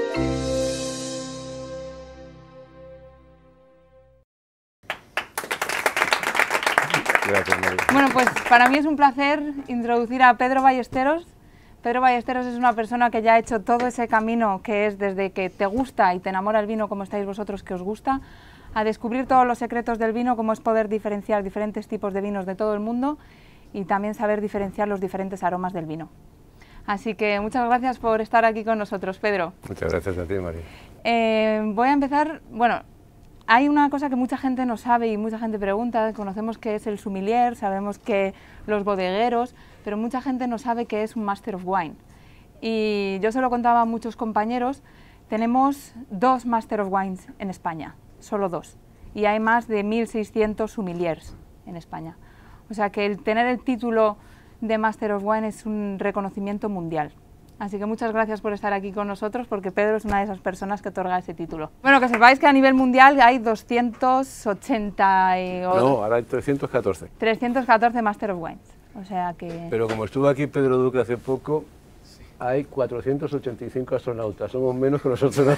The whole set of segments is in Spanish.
Gracias, María. Bueno, pues para mí es un placer introducir a Pedro Ballesteros. Pedro Ballesteros es una persona que ya ha hecho todo ese camino que es desde que te gusta y te enamora el vino, como estáis vosotros que os gusta, a descubrir todos los secretos del vino, como es poder diferenciar diferentes tipos de vinos de todo el mundo y también saber diferenciar los diferentes aromas del vino. Así que muchas gracias por estar aquí con nosotros, Pedro. Muchas gracias a ti, María. Voy a empezar, bueno, hay una cosa que mucha gente no sabe y mucha gente pregunta, conocemos qué es el sommelier, sabemos que los bodegueros, pero mucha gente no sabe qué es un Master of Wine. Y yo se lo contaba a muchos compañeros, tenemos 2 Master of Wines en España, solo 2, y hay más de 1.600 sommeliers en España. O sea que el tener el título de Master of Wine es un reconocimiento mundial. Así que muchas gracias por estar aquí con nosotros, porque Pedro es una de esas personas que otorga ese título. Bueno, que sepáis que a nivel mundial hay 280 No, ahora hay 314. 314 Master of Wines. O sea que... Pero como estuvo aquí Pedro Duque hace poco, hay 485 astronautas, somos menos que nosotros.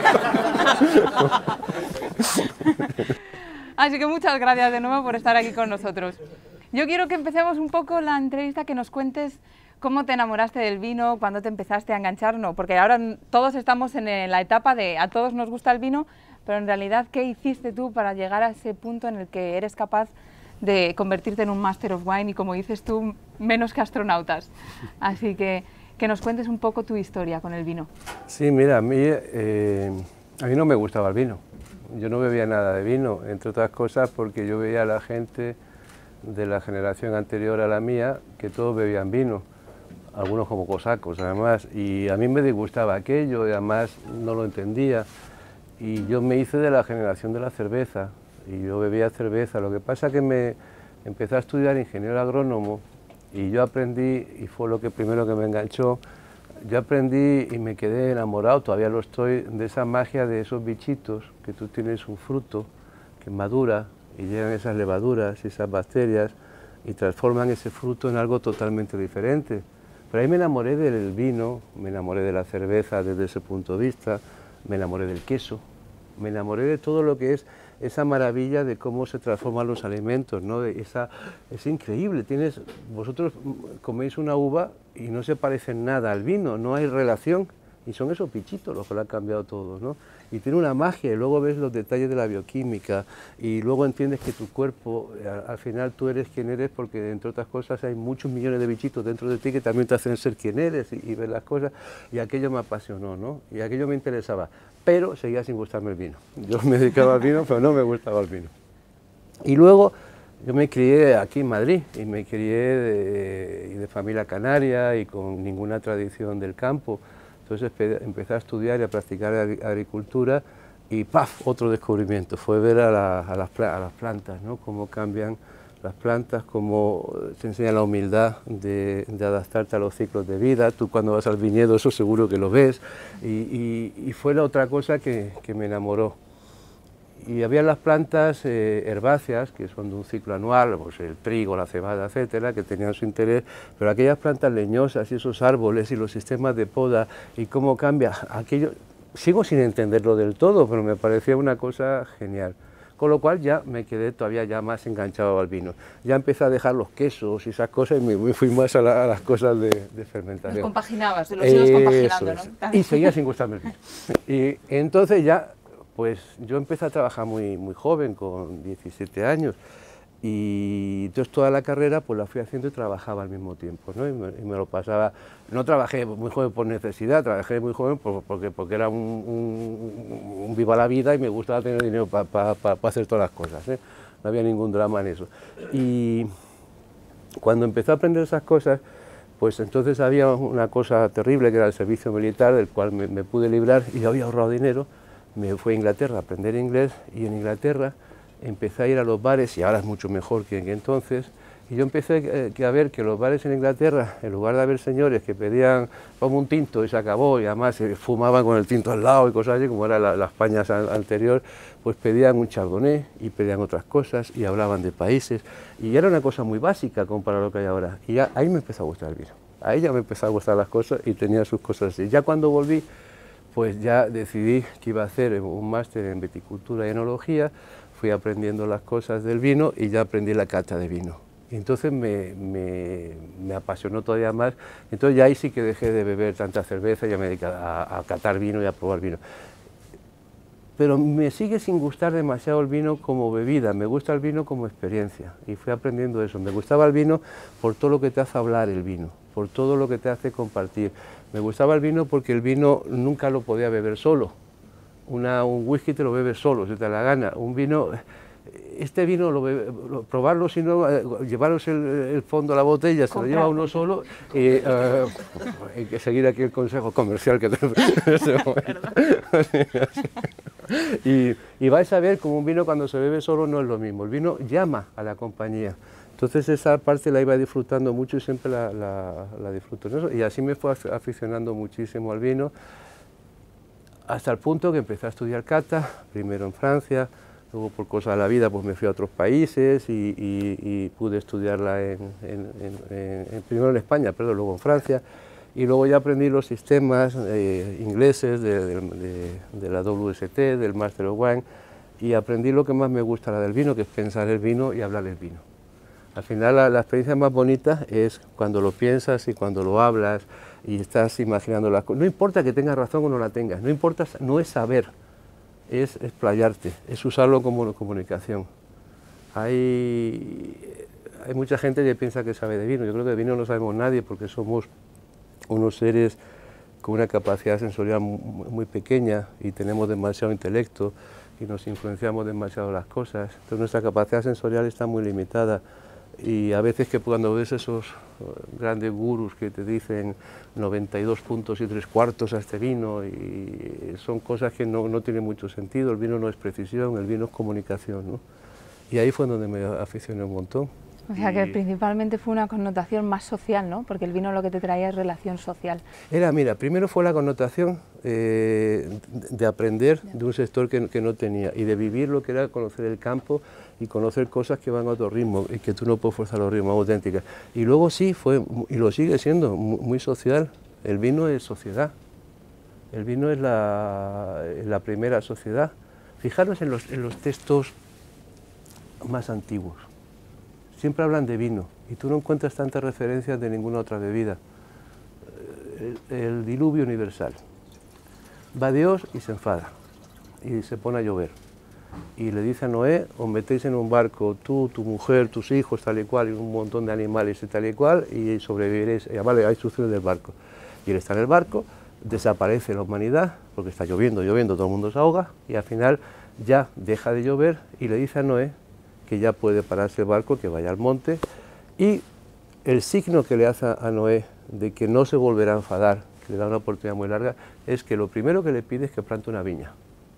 Así que muchas gracias de nuevo por estar aquí con nosotros. Yo quiero que empecemos un poco la entrevista, que nos cuentes cómo te enamoraste del vino, cuándo te empezaste a enganchar, no, porque ahora todos estamos en la etapa de a todos nos gusta el vino, pero en realidad, ¿qué hiciste tú para llegar a ese punto en el que eres capaz de convertirte en un Master of Wine y, como dices tú, menos que astronautas? Así que nos cuentes un poco tu historia con el vino. Sí, mira, a mí no me gustaba el vino. Yo no bebía nada de vino, entre otras cosas porque yo veía a la gente de la generación anterior a la mía que todos bebían vino, algunos como cosacos además, y a mí me disgustaba aquello y además no lo entendía. Y yo me hice de la generación de la cerveza, y yo bebía cerveza. Lo que pasa es que me empecé a estudiar ingeniero agrónomo y yo aprendí, y fue lo que primero que me enganchó, yo aprendí y me quedé enamorado, todavía lo estoy, de esa magia de esos bichitos, que tú tienes un fruto que madura y llegan esas levaduras y esas bacterias y transforman ese fruto en algo totalmente diferente. Pero ahí me enamoré del vino, me enamoré de la cerveza desde ese punto de vista, me enamoré del queso, me enamoré de todo lo que es esa maravilla de cómo se transforman los alimentos, ¿no? Es increíble, vosotros coméis una uva y no se parece en nada al vino, no hay relación, y son esos bichitos los que lo han cambiado todo, ¿no? Y tiene una magia, y luego ves los detalles de la bioquímica, y luego entiendes que tu cuerpo, al final tú eres quien eres, porque entre otras cosas hay muchos millones de bichitos dentro de ti que también te hacen ser quien eres, y ves las cosas, y aquello me apasionó, ¿no? Y aquello me interesaba, pero seguía sin gustarme el vino. Yo me dedicaba al vino, pero no me gustaba el vino. Y luego yo me crié aquí en Madrid, y me crié de familia canaria y con ninguna tradición del campo. Entonces empecé a estudiar y a practicar agricultura y ¡paf! Otro descubrimiento, fue ver a las plantas, ¿no? Cómo cambian las plantas, cómo te enseña la humildad de adaptarte a los ciclos de vida. Tú cuando vas al viñedo eso seguro que lo ves, y fue la otra cosa que me enamoró. Y había las plantas herbáceas, que son de un ciclo anual, pues el trigo, la cebada, etcétera, que tenían su interés, pero aquellas plantas leñosas y esos árboles y los sistemas de poda y cómo cambia aquello, sigo sin entenderlo del todo, pero me parecía una cosa genial. Con lo cual ya me quedé todavía ya más enganchado al vino. Ya empecé a dejar los quesos y esas cosas y me fui más a las cosas de fermentación. Los compaginabas, los ibas compaginando, ¿no? Y seguía sin gustarme el vino. Y entonces ya, pues yo empecé a trabajar muy joven, con 17 años, y entonces toda la carrera pues la fui haciendo y trabajaba al mismo tiempo, ¿no? Y me lo pasaba, no trabajé muy joven por necesidad, trabajé muy joven porque era un viva la vida y me gustaba tener dinero para hacer todas las cosas, ¿eh? No había ningún drama en eso. Y cuando empecé a aprender esas cosas, pues entonces había una cosa terrible que era el servicio militar, del cual me pude librar, y yo había ahorrado dinero. Me fui a Inglaterra a aprender inglés, y en Inglaterra empecé a ir a los bares, y ahora es mucho mejor que entonces, y yo empecé a ver que los bares en Inglaterra, en lugar de haber señores que pedían como un tinto y se acabó, y además fumaban con el tinto al lado y cosas así, como era la España anterior, pues pedían un chardonnay y pedían otras cosas y hablaban de países, y era una cosa muy básica comparado a lo que hay ahora, y ahí me empezó a gustar el vino, ahí ya me empezó a gustar las cosas y tenía sus cosas así. Ya cuando volví, pues ya decidí que iba a hacer un máster en viticultura y enología, fui aprendiendo las cosas del vino y ya aprendí la cata de vino. Y entonces me apasionó todavía más, entonces ya ahí sí que dejé de beber tanta cerveza y ya me dediqué a catar vino y a probar vino. Pero me sigue sin gustar demasiado el vino como bebida, me gusta el vino como experiencia y fui aprendiendo eso. Me gustaba el vino por todo lo que te hace hablar el vino, por todo lo que te hace compartir. Me gustaba el vino porque el vino nunca lo podía beber solo. Un whisky te lo bebes solo, si te da la gana. Un vino, este vino, probarlo, sino llevaros el fondo a la botella, se lo lleva uno solo. Hay que seguir aquí el consejo comercial que tenemos en este momento. Y vais a ver como un vino cuando se bebe solo no es lo mismo. El vino llama a la compañía. Entonces esa parte la iba disfrutando mucho y siempre la disfruto. ¿No? Y así me fue aficionando muchísimo al vino, hasta el punto que empecé a estudiar cata, primero en Francia, luego por cosas de la vida pues me fui a otros países y pude estudiarla primero en España, pero luego en Francia, y luego ya aprendí los sistemas ingleses de la WSET, del Master of Wine, y aprendí lo que más me gusta la del vino, que es pensar el vino y hablar el vino. Al final la experiencia más bonita es cuando lo piensas y cuando lo hablas y estás imaginando las cosas. No importa que tengas razón o no la tengas, no importa, no es saber, es explayarte, es usarlo como comunicación. Hay mucha gente que piensa que sabe de vino, yo creo que de vino no sabemos nadie porque somos unos seres con una capacidad sensorial muy pequeña y tenemos demasiado intelecto y nos influenciamos demasiado las cosas, entonces nuestra capacidad sensorial está muy limitada. Y a veces que cuando ves esos grandes gurús que te dicen 92 puntos y 3/4 a este vino, y son cosas que no tienen mucho sentido, el vino no es precisión, el vino es comunicación, ¿no? Y ahí fue donde me aficioné un montón. O sea que principalmente fue una connotación más social, ¿no? Porque el vino lo que te traía es relación social. Mira, primero fue la connotación de aprender de un sector que no tenía y de vivir lo que era conocer el campo y conocer cosas que van a otro ritmo y que tú no puedes forzar los ritmos auténticos. Y luego sí, fue, y lo sigue siendo, muy social. El vino es sociedad. El vino es la primera sociedad. Fijaros en los textos más antiguos. Siempre hablan de vino y tú no encuentras tantas referencias de ninguna otra bebida. El diluvio universal. Va Dios y se enfada y se pone a llover. Y le dice a Noé, os metéis en un barco, tú, tu mujer, tus hijos, tal y cual, y un montón de animales y tal y cual, y sobreviviréis. Y además le da instrucciones del barco. Y él está en el barco, desaparece la humanidad, porque está lloviendo, todo el mundo se ahoga, y al final ya deja de llover y le dice a Noé que ya puede pararse el barco, que vaya al monte, y el signo que le hace a Noé de que no se volverá a enfadar, que le da una oportunidad muy larga, es que lo primero que le pide es que plante una viña.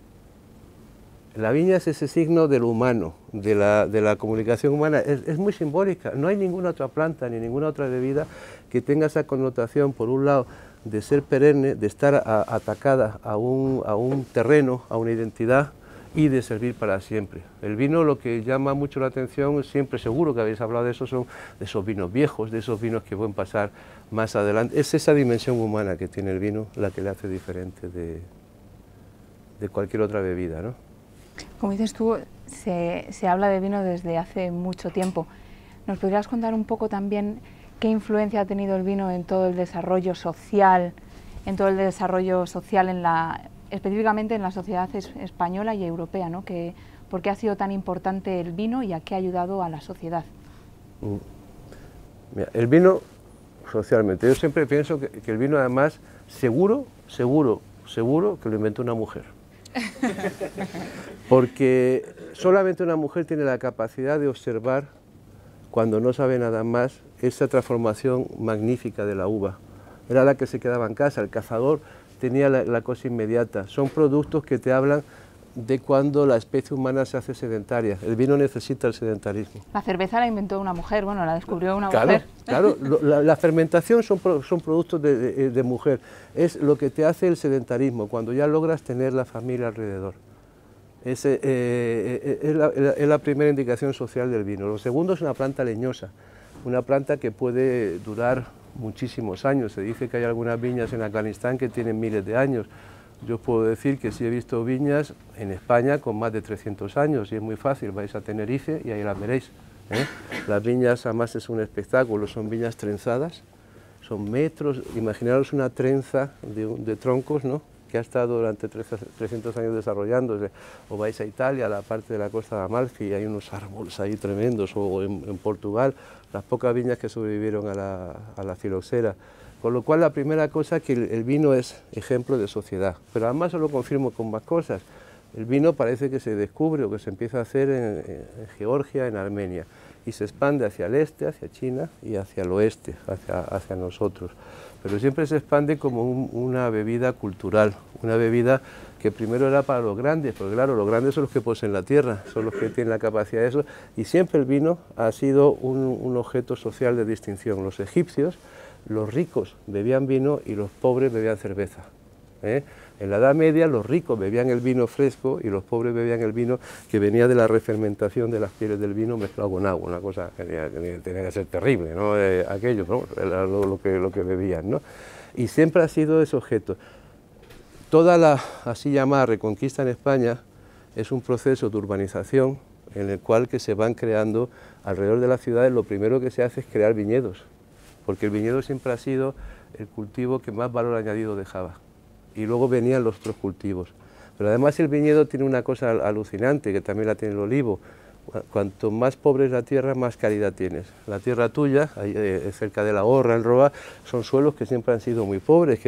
La viña es ese signo del humano, de la comunicación humana, es muy simbólica, no hay ninguna otra planta ni ninguna otra bebida que tenga esa connotación, por un lado, de ser perenne, de estar atacada a un terreno, a una identidad, y de servir para siempre. El vino lo que llama mucho la atención, siempre seguro que habéis hablado de eso, son de esos vinos viejos, de esos vinos que pueden pasar más adelante. Es esa dimensión humana que tiene el vino la que le hace diferente de cualquier otra bebida, ¿no? Como dices tú, se habla de vino desde hace mucho tiempo. ¿Nos podrías contar un poco también qué influencia ha tenido el vino en todo el desarrollo social, específicamente en la sociedad española y europea, ¿no? ¿Por qué ha sido tan importante el vino y a qué ha ayudado a la sociedad? Mira, el vino socialmente, yo siempre pienso que el vino además seguro que lo inventó una mujer. Porque solamente una mujer tiene la capacidad de observar, cuando no sabe nada más, esa transformación magnífica de la uva. Era la que se quedaba en casa, el cazador tenía la cosa inmediata. Son productos que te hablan de cuando la especie humana se hace sedentaria. El vino necesita el sedentarismo. La cerveza la inventó una mujer, bueno, la descubrió una mujer. Claro, la fermentación son productos de mujer. Es lo que te hace el sedentarismo, cuando ya logras tener la familia alrededor. Es la primera indicación social del vino. Lo segundo es una planta leñosa, una planta que puede durar muchísimos años. Se dice que hay algunas viñas en Afganistán que tienen miles de años. Yo os puedo decir que sí he visto viñas en España con más de 300 años y es muy fácil, vais a Tenerife y ahí las veréis. Las viñas además es un espectáculo, son viñas trenzadas, son metros, imaginaros una trenza de troncos, ¿no?, que ha estado durante 300 años desarrollándose. O vais a Italia, a la parte de la costa de Amalfi, hay unos árboles ahí tremendos, o en Portugal, las pocas viñas que sobrevivieron a la filoxera. Con lo cual la primera cosa que el vino es ejemplo de sociedad, pero además os lo confirmo con más cosas. El vino parece que se descubre o que se empieza a hacer en Georgia, en Armenia, y se expande hacia el este, hacia China y hacia el oeste, hacia nosotros. Pero siempre se expande como una bebida cultural, una bebida que primero era para los grandes, porque claro, los grandes son los que poseen la tierra, son los que tienen la capacidad de eso, y siempre el vino ha sido un objeto social de distinción. Los egipcios, los ricos bebían vino y los pobres bebían cerveza. En la Edad Media los ricos bebían el vino fresco y los pobres bebían el vino que venía de la refermentación de las pieles del vino mezclado con agua, una cosa que tenía que ser terrible, ¿no? Aquello, ¿no?, era lo que bebían, ¿no? Y siempre ha sido ese objeto. Toda la así llamada reconquista en España es un proceso de urbanización en el cual que se van creando alrededor de las ciudades. Lo primero que se hace es crear viñedos, porque el viñedo siempre ha sido el cultivo que más valor añadido dejaba. Y luego venían los otros cultivos. Pero además el viñedo tiene una cosa alucinante, que también la tiene el olivo. Cuanto más pobre es la tierra, más calidad tienes. La tierra tuya, ahí, cerca de la Horra, en Roa, son suelos que siempre han sido muy pobres,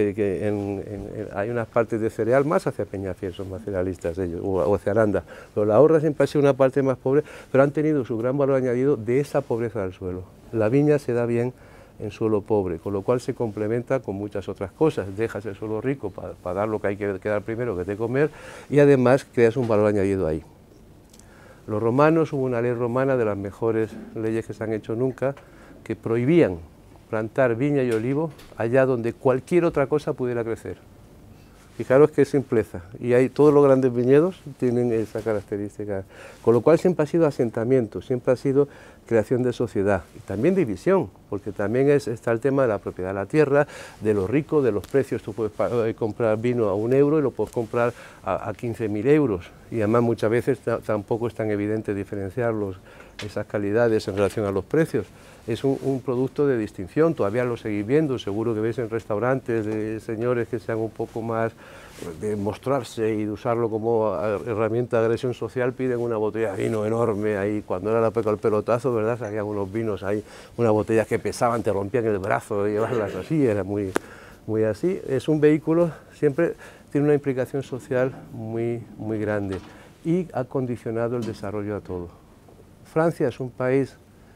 hay unas partes de cereal más hacia Peñafiel, son más cerealistas ellos, o hacia Aranda. Pero la Horra siempre ha sido una parte más pobre, pero han tenido su gran valor añadido de esa pobreza del suelo. La viña se da bien en suelo pobre, con lo cual se complementa con muchas otras cosas. Dejas el suelo rico para dar lo que hay que dar primero, que te comer, y además creas un valor añadido ahí. Los romanos, hubo una ley romana de las mejores leyes que se han hecho nunca, que prohibían plantar viña y olivo allá donde cualquier otra cosa pudiera crecer. Fijaros qué simpleza, y todos los grandes viñedos tienen esa característica, con lo cual siempre ha sido asentamiento, siempre ha sido creación de sociedad, y también división, porque también está el tema de la propiedad de la tierra, de los ricos, de los precios. Tú puedes comprar vino a 1 euro y lo puedes comprar a 15.000 euros, y además muchas veces tampoco es tan evidente diferenciar esas calidades en relación a los precios. Es un producto de distinción, todavía lo seguís viendo, seguro que veis en restaurantes de señores que sean un poco más de mostrarse y de usarlo como herramienta de agresión social, piden una botella de vino enorme ahí. Cuando era la época del pelotazo, ¿verdad?, salían unos vinos ahí, unas botellas que pesaban, te rompían el brazo, llevarlas así, era muy así. Es un vehículo, siempre tiene una implicación social muy grande y ha condicionado el desarrollo a todo. Francia es un país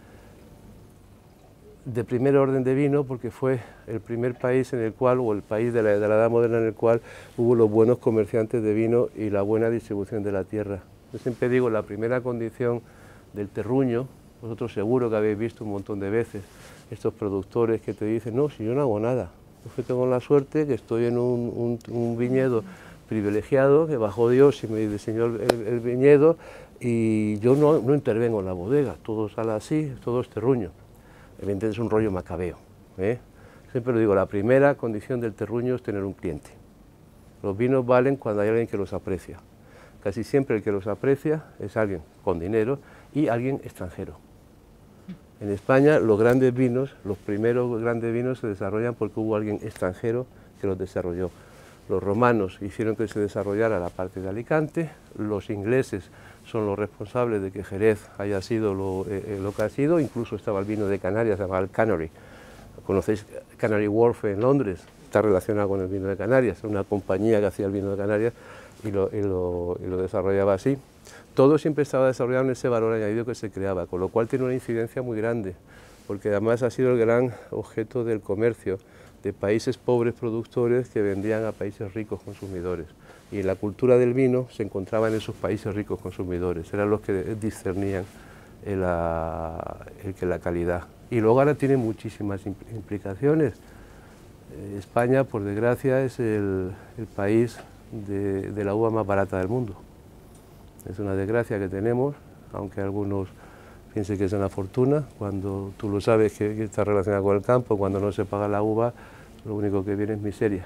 de primer orden de vino porque fue el primer país en el cual, o el país de la Edad Moderna en el cual hubo los buenos comerciantes de vino y la buena distribución de la tierra. Yo siempre digo, la primera condición del terruño, vosotros seguro que habéis visto un montón de veces estos productores que te dicen, no, si yo no hago nada, yo tengo la suerte que estoy en un viñedo privilegiado, que bajó Dios y me diseñó el viñedo, y yo no intervengo en la bodega, todo sale así, todo es terruño. Evidentemente es un rollo macabeo. Siempre lo digo, la primera condición del terruño es tener un cliente. Los vinos valen cuando hay alguien que los aprecia. Casi siempre el que los aprecia es alguien con dinero y alguien extranjero. En España los grandes vinos, los primeros grandes vinos se desarrollan porque hubo alguien extranjero que los desarrolló. Los romanos hicieron que se desarrollara la parte de Alicante, los ingleses son los responsables de que Jerez haya sido lo que ha sido, incluso estaba el vino de Canarias, se llama el Canary. ¿Conocéis Canary Wharf en Londres? Está relacionado con el vino de Canarias, una compañía que hacía el vino de Canarias y lo desarrollaba así. Todo siempre estaba desarrollado en ese valor añadido que se creaba, con lo cual tiene una incidencia muy grande, porque además ha sido el gran objeto del comercio de países pobres productores que vendían a países ricos consumidores. Y la cultura del vino se encontraba en esos países ricos consumidores, eran los que discernían la calidad. Y luego ahora tiene muchísimas implicaciones. España, por desgracia, es el país de la uva más barata del mundo. Es una desgracia que tenemos, aunque algunos piensen que es una fortuna. Cuando tú lo sabes que está relacionado con el campo, cuando no se paga la uva, lo único que viene es miseria.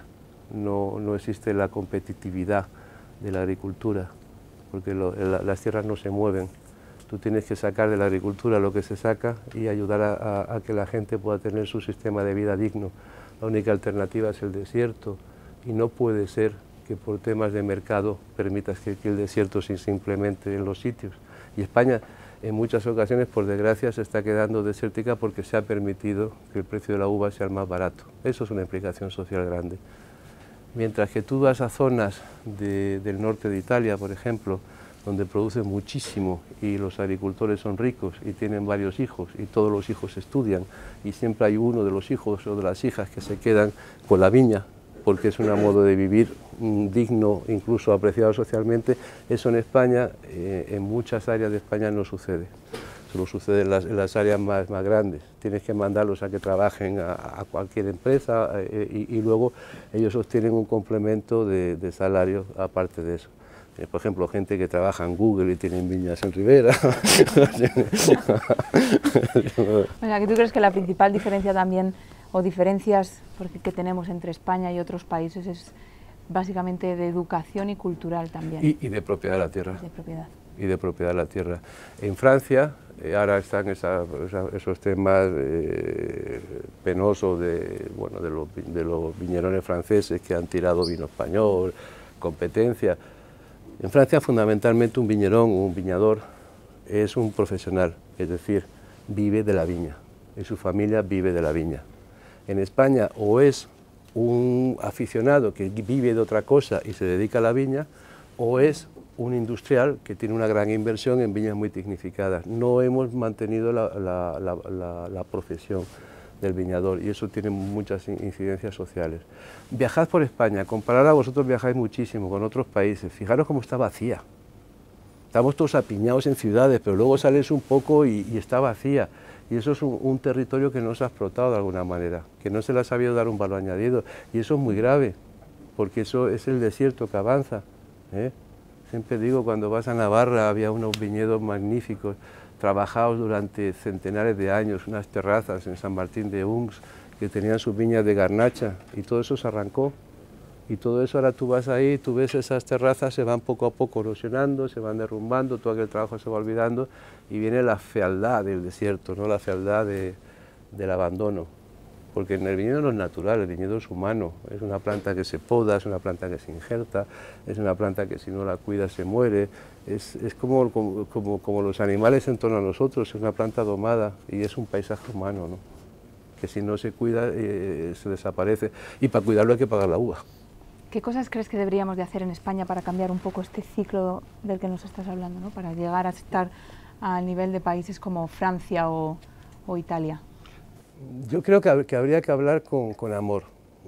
no existe la competitividad de la agricultura, porque las tierras no se mueven. Tú tienes que sacar de la agricultura lo que se saca y ayudar a que la gente pueda tener su sistema de vida digno. La única alternativa es el desierto y no puede ser que por temas de mercado permitas que el desierto se implemente en los sitios. Y España en muchas ocasiones, por desgracia, se está quedando desértica porque se ha permitido que el precio de la uva sea el más barato. Eso es una implicación social grande. Mientras que tú vas a zonas del norte de Italia, por ejemplo, donde producen muchísimo y los agricultores son ricos y tienen varios hijos y todos los hijos estudian y siempre hay uno de los hijos o de las hijas que se quedan con la viña porque es un modo de vivir digno, incluso apreciado socialmente. Eso en España, en muchas áreas de España no sucede. Solo sucede en las áreas más grandes. Tienes que mandarlos a que trabajen a cualquier empresa y luego ellos obtienen un complemento de salario aparte de eso. Por ejemplo, gente que trabaja en Google y tienen viñas en Ribera. O sea, ¿que tú crees que la principal diferencia también, o diferencias que tenemos entre España y otros países, es básicamente de educación y cultural también? Y de propiedad de la tierra. De propiedad. Y de propiedad de la tierra. En Francia, ahora están esos temas penosos de los viñerones franceses que han tirado vino español, competencia. En Francia, fundamentalmente, un viñerón o un viñador es un profesional, es decir, vive de la viña, y su familia vive de la viña. En España, o es un aficionado que vive de otra cosa y se dedica a la viña, o es un industrial que tiene una gran inversión en viñas muy tecnificadas. No hemos mantenido la profesión del viñador y eso tiene muchas incidencias sociales. Viajad por España, comparad a vosotros viajáis muchísimo con otros países, fijaros cómo está vacía. Estamos todos apiñados en ciudades, pero luego sales un poco y está vacía. Y eso es un territorio que no se ha explotado de alguna manera, que no se le ha sabido dar un valor añadido. Y eso es muy grave, porque eso es el desierto que avanza, ¿eh? Siempre digo, cuando vas a Navarra había unos viñedos magníficos, trabajados durante centenares de años, unas terrazas en San Martín de Uns, que tenían sus viñas de garnacha, y todo eso se arrancó. Y todo eso ahora tú vas ahí, tú ves esas terrazas, se van poco a poco erosionando, se van derrumbando, todo aquel trabajo se va olvidando, y viene la fealdad del desierto, ¿no? La fealdad del abandono. Porque en el viñedo no es natural, el viñedo es humano, es una planta que se poda, es una planta que se injerta, es una planta que si no la cuidas se muere, es como los animales en torno a nosotros, es una planta domada y es un paisaje humano, ¿no? Que si no se cuida se desaparece y para cuidarlo hay que pagar la uva. ¿Qué cosas crees que deberíamos de hacer en España para cambiar un poco este ciclo del que nos estás hablando, ¿no? Para llegar a estar al nivel de países como Francia o Italia? Yo creo que habría que hablar con amor,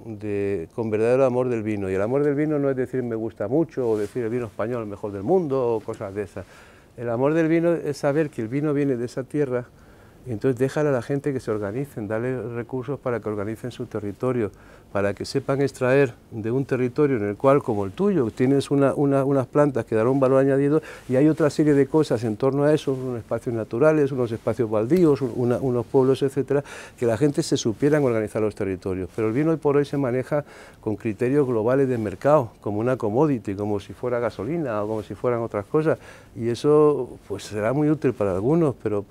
con verdadero amor del vino. Y el amor del vino no es decir me gusta mucho o decir el vino español es el mejor del mundo o cosas de esas. El amor del vino es saber que el vino viene de esa tierra y entonces déjale a la gente que se organicen, dale recursos para que organicen su territorio, para que sepan extraer de un territorio en el cual, como el tuyo, tienes unas plantas que dan un valor añadido y hay otra serie de cosas en torno a eso, unos espacios naturales, unos espacios baldíos, unos pueblos, etcétera, que la gente se supieran organizar los territorios. Pero el vino hoy por hoy se maneja con criterios globales de mercado, como una commodity, como si fuera gasolina o como si fueran otras cosas, y eso pues será muy útil para algunos, pero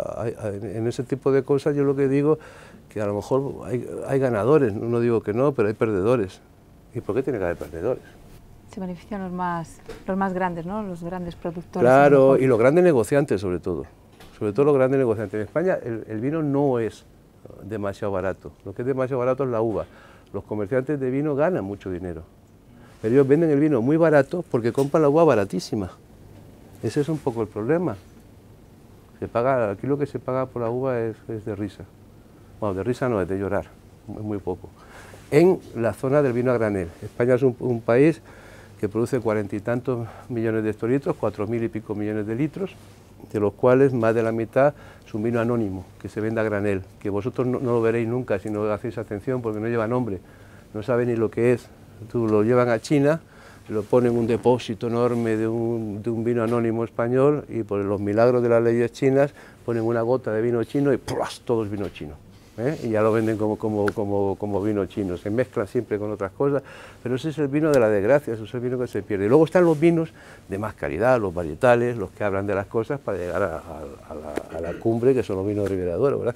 en ese tipo de cosas yo lo que digo que a lo mejor hay ganadores, no digo que no, pero hay perdedores. ¿Y por qué tiene que haber perdedores? Se benefician los más grandes, ¿no? Los grandes productores. Claro, y los grandes negociantes sobre todo los grandes negociantes. En España el vino no es demasiado barato, lo que es demasiado barato es la uva. Los comerciantes de vino ganan mucho dinero, pero ellos venden el vino muy barato porque compran la uva baratísima. Ese es un poco el problema. Aquí lo que se paga por la uva es de risa. Bueno, de risa no, es de llorar, muy poco. En la zona del vino a granel. España es un país que produce 40 y tantos millones de hectolitros, 4.000 y pico millones de litros, de los cuales más de la mitad es un vino anónimo, que se vende a granel, que vosotros no lo veréis nunca si no hacéis atención porque no lleva nombre, no sabe ni lo que es. Tú lo llevan a China, lo ponen en un depósito enorme de un vino anónimo español y por los milagros de las leyes chinas ponen una gota de vino chino y ¡plas!, todo es vino chino. y ya lo venden como vino chino, se mezcla siempre con otras cosas, pero ese es el vino de la desgracia, ese es el vino que se pierde. Y luego están los vinos de más calidad, los varietales, los que hablan de las cosas para llegar a la cumbre, que son los vinos de Ribera del Duero, ¿verdad?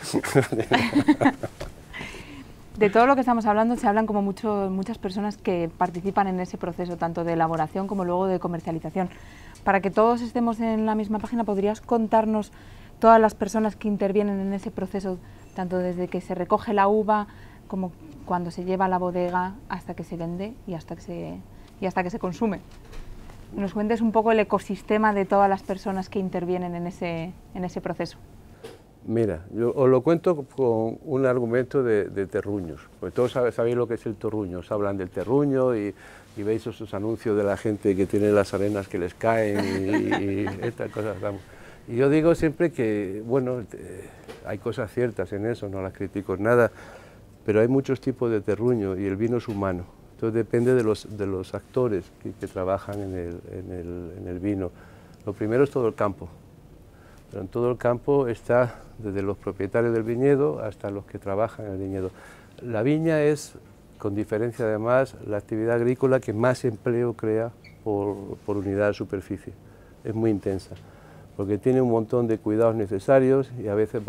De todo lo que estamos hablando se hablan como muchas personas que participan en ese proceso, tanto de elaboración como luego de comercialización. Para que todos estemos en la misma página, ¿podrías contarnos todas las personas que intervienen en ese proceso, tanto desde que se recoge la uva como cuando se lleva a la bodega hasta que se vende y hasta que se consume? Nos cuentes un poco el ecosistema de todas las personas que intervienen en ese proceso. Mira, yo os lo cuento con un argumento de terruños, pues todos sabéis lo que es el terruño, os hablan del terruño y veis esos anuncios de la gente que tiene las arenas que les caen y estas cosas. Y yo digo siempre que, bueno, hay cosas ciertas en eso, no las critico en nada, pero hay muchos tipos de terruño y el vino es humano, entonces depende de los actores que trabajan en el vino. Lo primero es todo el campo. Pero en todo el campo está desde los propietarios del viñedo hasta los que trabajan en el viñedo. La viña es, con diferencia además, la actividad agrícola que más empleo crea por unidad de superficie. Es muy intensa, porque tiene un montón de cuidados necesarios y a veces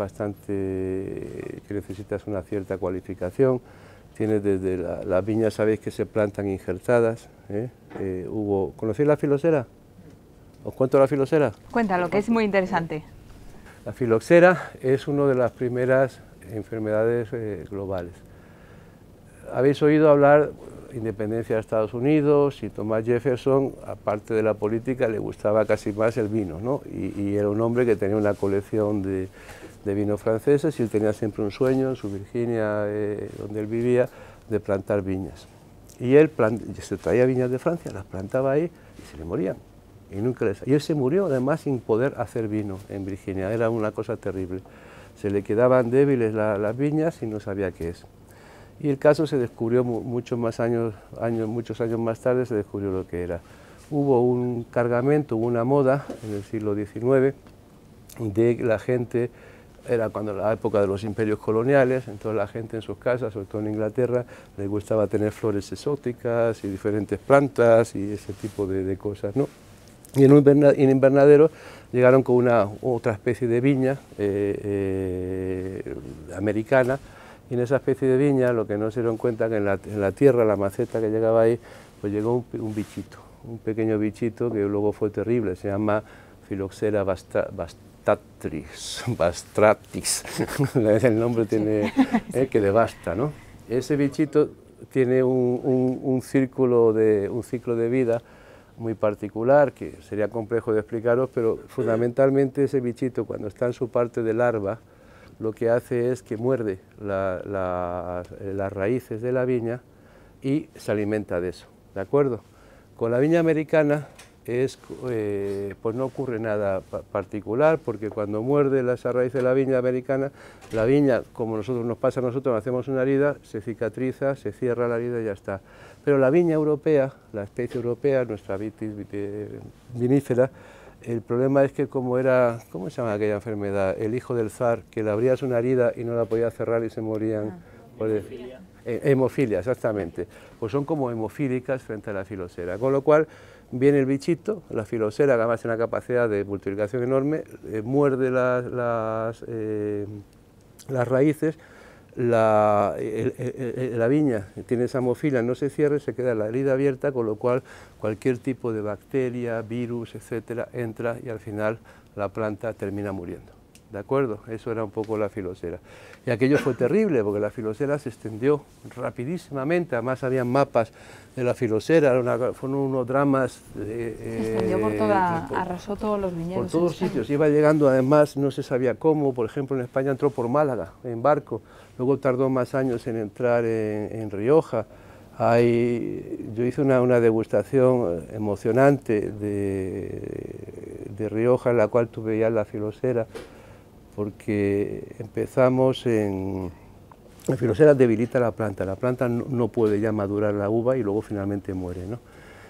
que necesitas una cierta cualificación. Tienes desde las viñas, sabéis que se plantan injertadas. ¿Conocéis la filosera? ¿Os cuento la filosera? Cuéntalo, que es muy interesante. La filoxera es una de las primeras enfermedades globales. Habéis oído hablar de independencia de Estados Unidos y Thomas Jefferson, aparte de la política, le gustaba casi más el vino, ¿no? Y era un hombre que tenía una colección de vinos franceses y él tenía siempre un sueño en su Virginia, donde él vivía, de plantar viñas. Y él se traía viñas de Francia, las plantaba ahí y se le morían. Y él se murió además sin poder hacer vino en Virginia, era una cosa terrible. Se le quedaban débiles las viñas y no sabía qué es. Y el caso se descubrió muchos años más tarde, se descubrió lo que era. Hubo un cargamento, hubo una moda en el siglo XIX de la gente, era cuando la época de los imperios coloniales, entonces la gente en sus casas, sobre todo en Inglaterra, les gustaba tener flores exóticas y diferentes plantas y ese tipo de cosas, ¿no? Y en invernadero llegaron con otra especie de viña americana, y en esa especie de viña lo que no se dieron cuenta que en la tierra, la maceta que llegaba ahí, pues llegó un bichito, un pequeño bichito que luego fue terrible, se llama Phylloxera bastratis, el nombre tiene que devasta, ¿no? Ese bichito tiene un ciclo de vida muy particular, que sería complejo de explicaros, pero fundamentalmente ese bichito cuando está en su parte de larva, lo que hace es que muerde las raíces de la viña y se alimenta de eso, ¿de acuerdo? Con la viña americana pues no ocurre nada particular, porque cuando muerde esa raíz de la viña americana, la viña, como nos pasa a nosotros, hacemos una herida, se cicatriza, se cierra la herida y ya está. Pero la viña europea, la especie europea, nuestra vitis vinífera, el problema es que ¿cómo se llama aquella enfermedad? El hijo del zar, que le abrías una herida y no la podía cerrar y se morían. Hemofilia, exactamente. Pues son como hemofílicas frente a la filosera, con lo cual viene el bichito, la filosera, que además tiene una capacidad de multiplicación enorme, muerde las raíces, la viña tiene esa hemofilia, no se cierra, se queda la herida abierta, con lo cual cualquier tipo de bacteria, virus, etcétera, entra y al final la planta termina muriendo. ¿De acuerdo? Eso era un poco la filosera. Y aquello fue terrible, porque la filosera se extendió rapidísimamente, además habían mapas de la filosera, fueron unos dramas... se extendió arrasó todos los viñedos. Por todos sitios, iba llegando además, no se sabía cómo, por ejemplo en España entró por Málaga, en barco, luego tardó más años en entrar en Rioja. Yo hice una degustación emocionante de Rioja, en la cual tuve ya la filosera, porque empezamos la filosera debilita la planta no puede ya madurar la uva y luego finalmente muere, ¿no?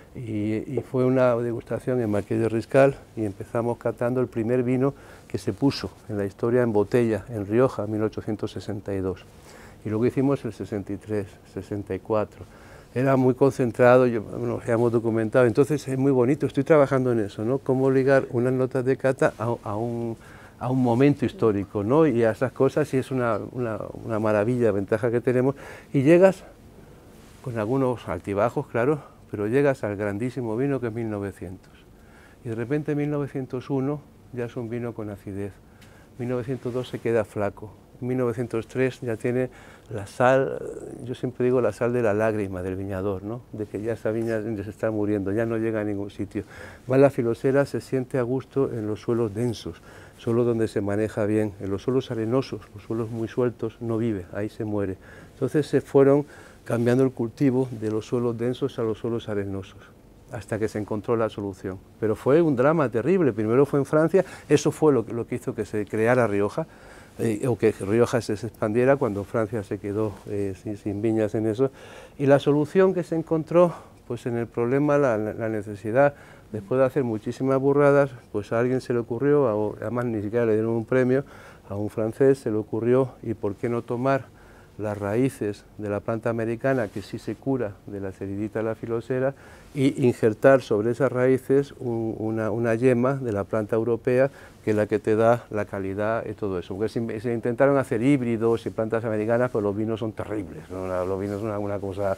Y fue una degustación en Marqués de Riscal y empezamos catando el primer vino que se puso en la historia en botella, en Rioja, en 1862. Y luego hicimos el 63, 64. Era muy concentrado, nos habíamos documentado, entonces es muy bonito, estoy trabajando en eso, ¿no? Cómo ligar unas notas de cata a un momento histórico, ¿no? Y a esas cosas, y es una maravilla, ventaja que tenemos, y llegas con algunos altibajos, claro, pero llegas al grandísimo vino que es 1900. Y de repente 1901 ya es un vino con acidez, 1902 se queda flaco, 1903 ya tiene la sal, yo siempre digo la sal de la lágrima del viñador, ¿no? De que ya esa viña se está muriendo, ya no llega a ningún sitio. Más la filosera se siente a gusto en los suelos densos, suelos donde se maneja bien, en los suelos arenosos, los suelos muy sueltos, no vive, ahí se muere. Entonces se fueron cambiando el cultivo de los suelos densos a los suelos arenosos, hasta que se encontró la solución. Pero fue un drama terrible, primero fue en Francia, eso fue lo que hizo que se creara Rioja, o que Rioja se expandiera cuando Francia se quedó sin viñas en eso, y la solución que se encontró, pues en el problema, la necesidad, después de hacer muchísimas burradas, pues a alguien se le ocurrió, además ni siquiera le dieron un premio, a un francés se le ocurrió, y por qué no tomar las raíces de la planta americana, que sí se cura de la ceridita de la filosera, y injertar sobre esas raíces una yema de la planta europea, que es la que te da la calidad y todo eso. Porque se intentaron hacer híbridos y plantas americanas, pero los vinos son terribles, ¿no? Los vinos son una cosa,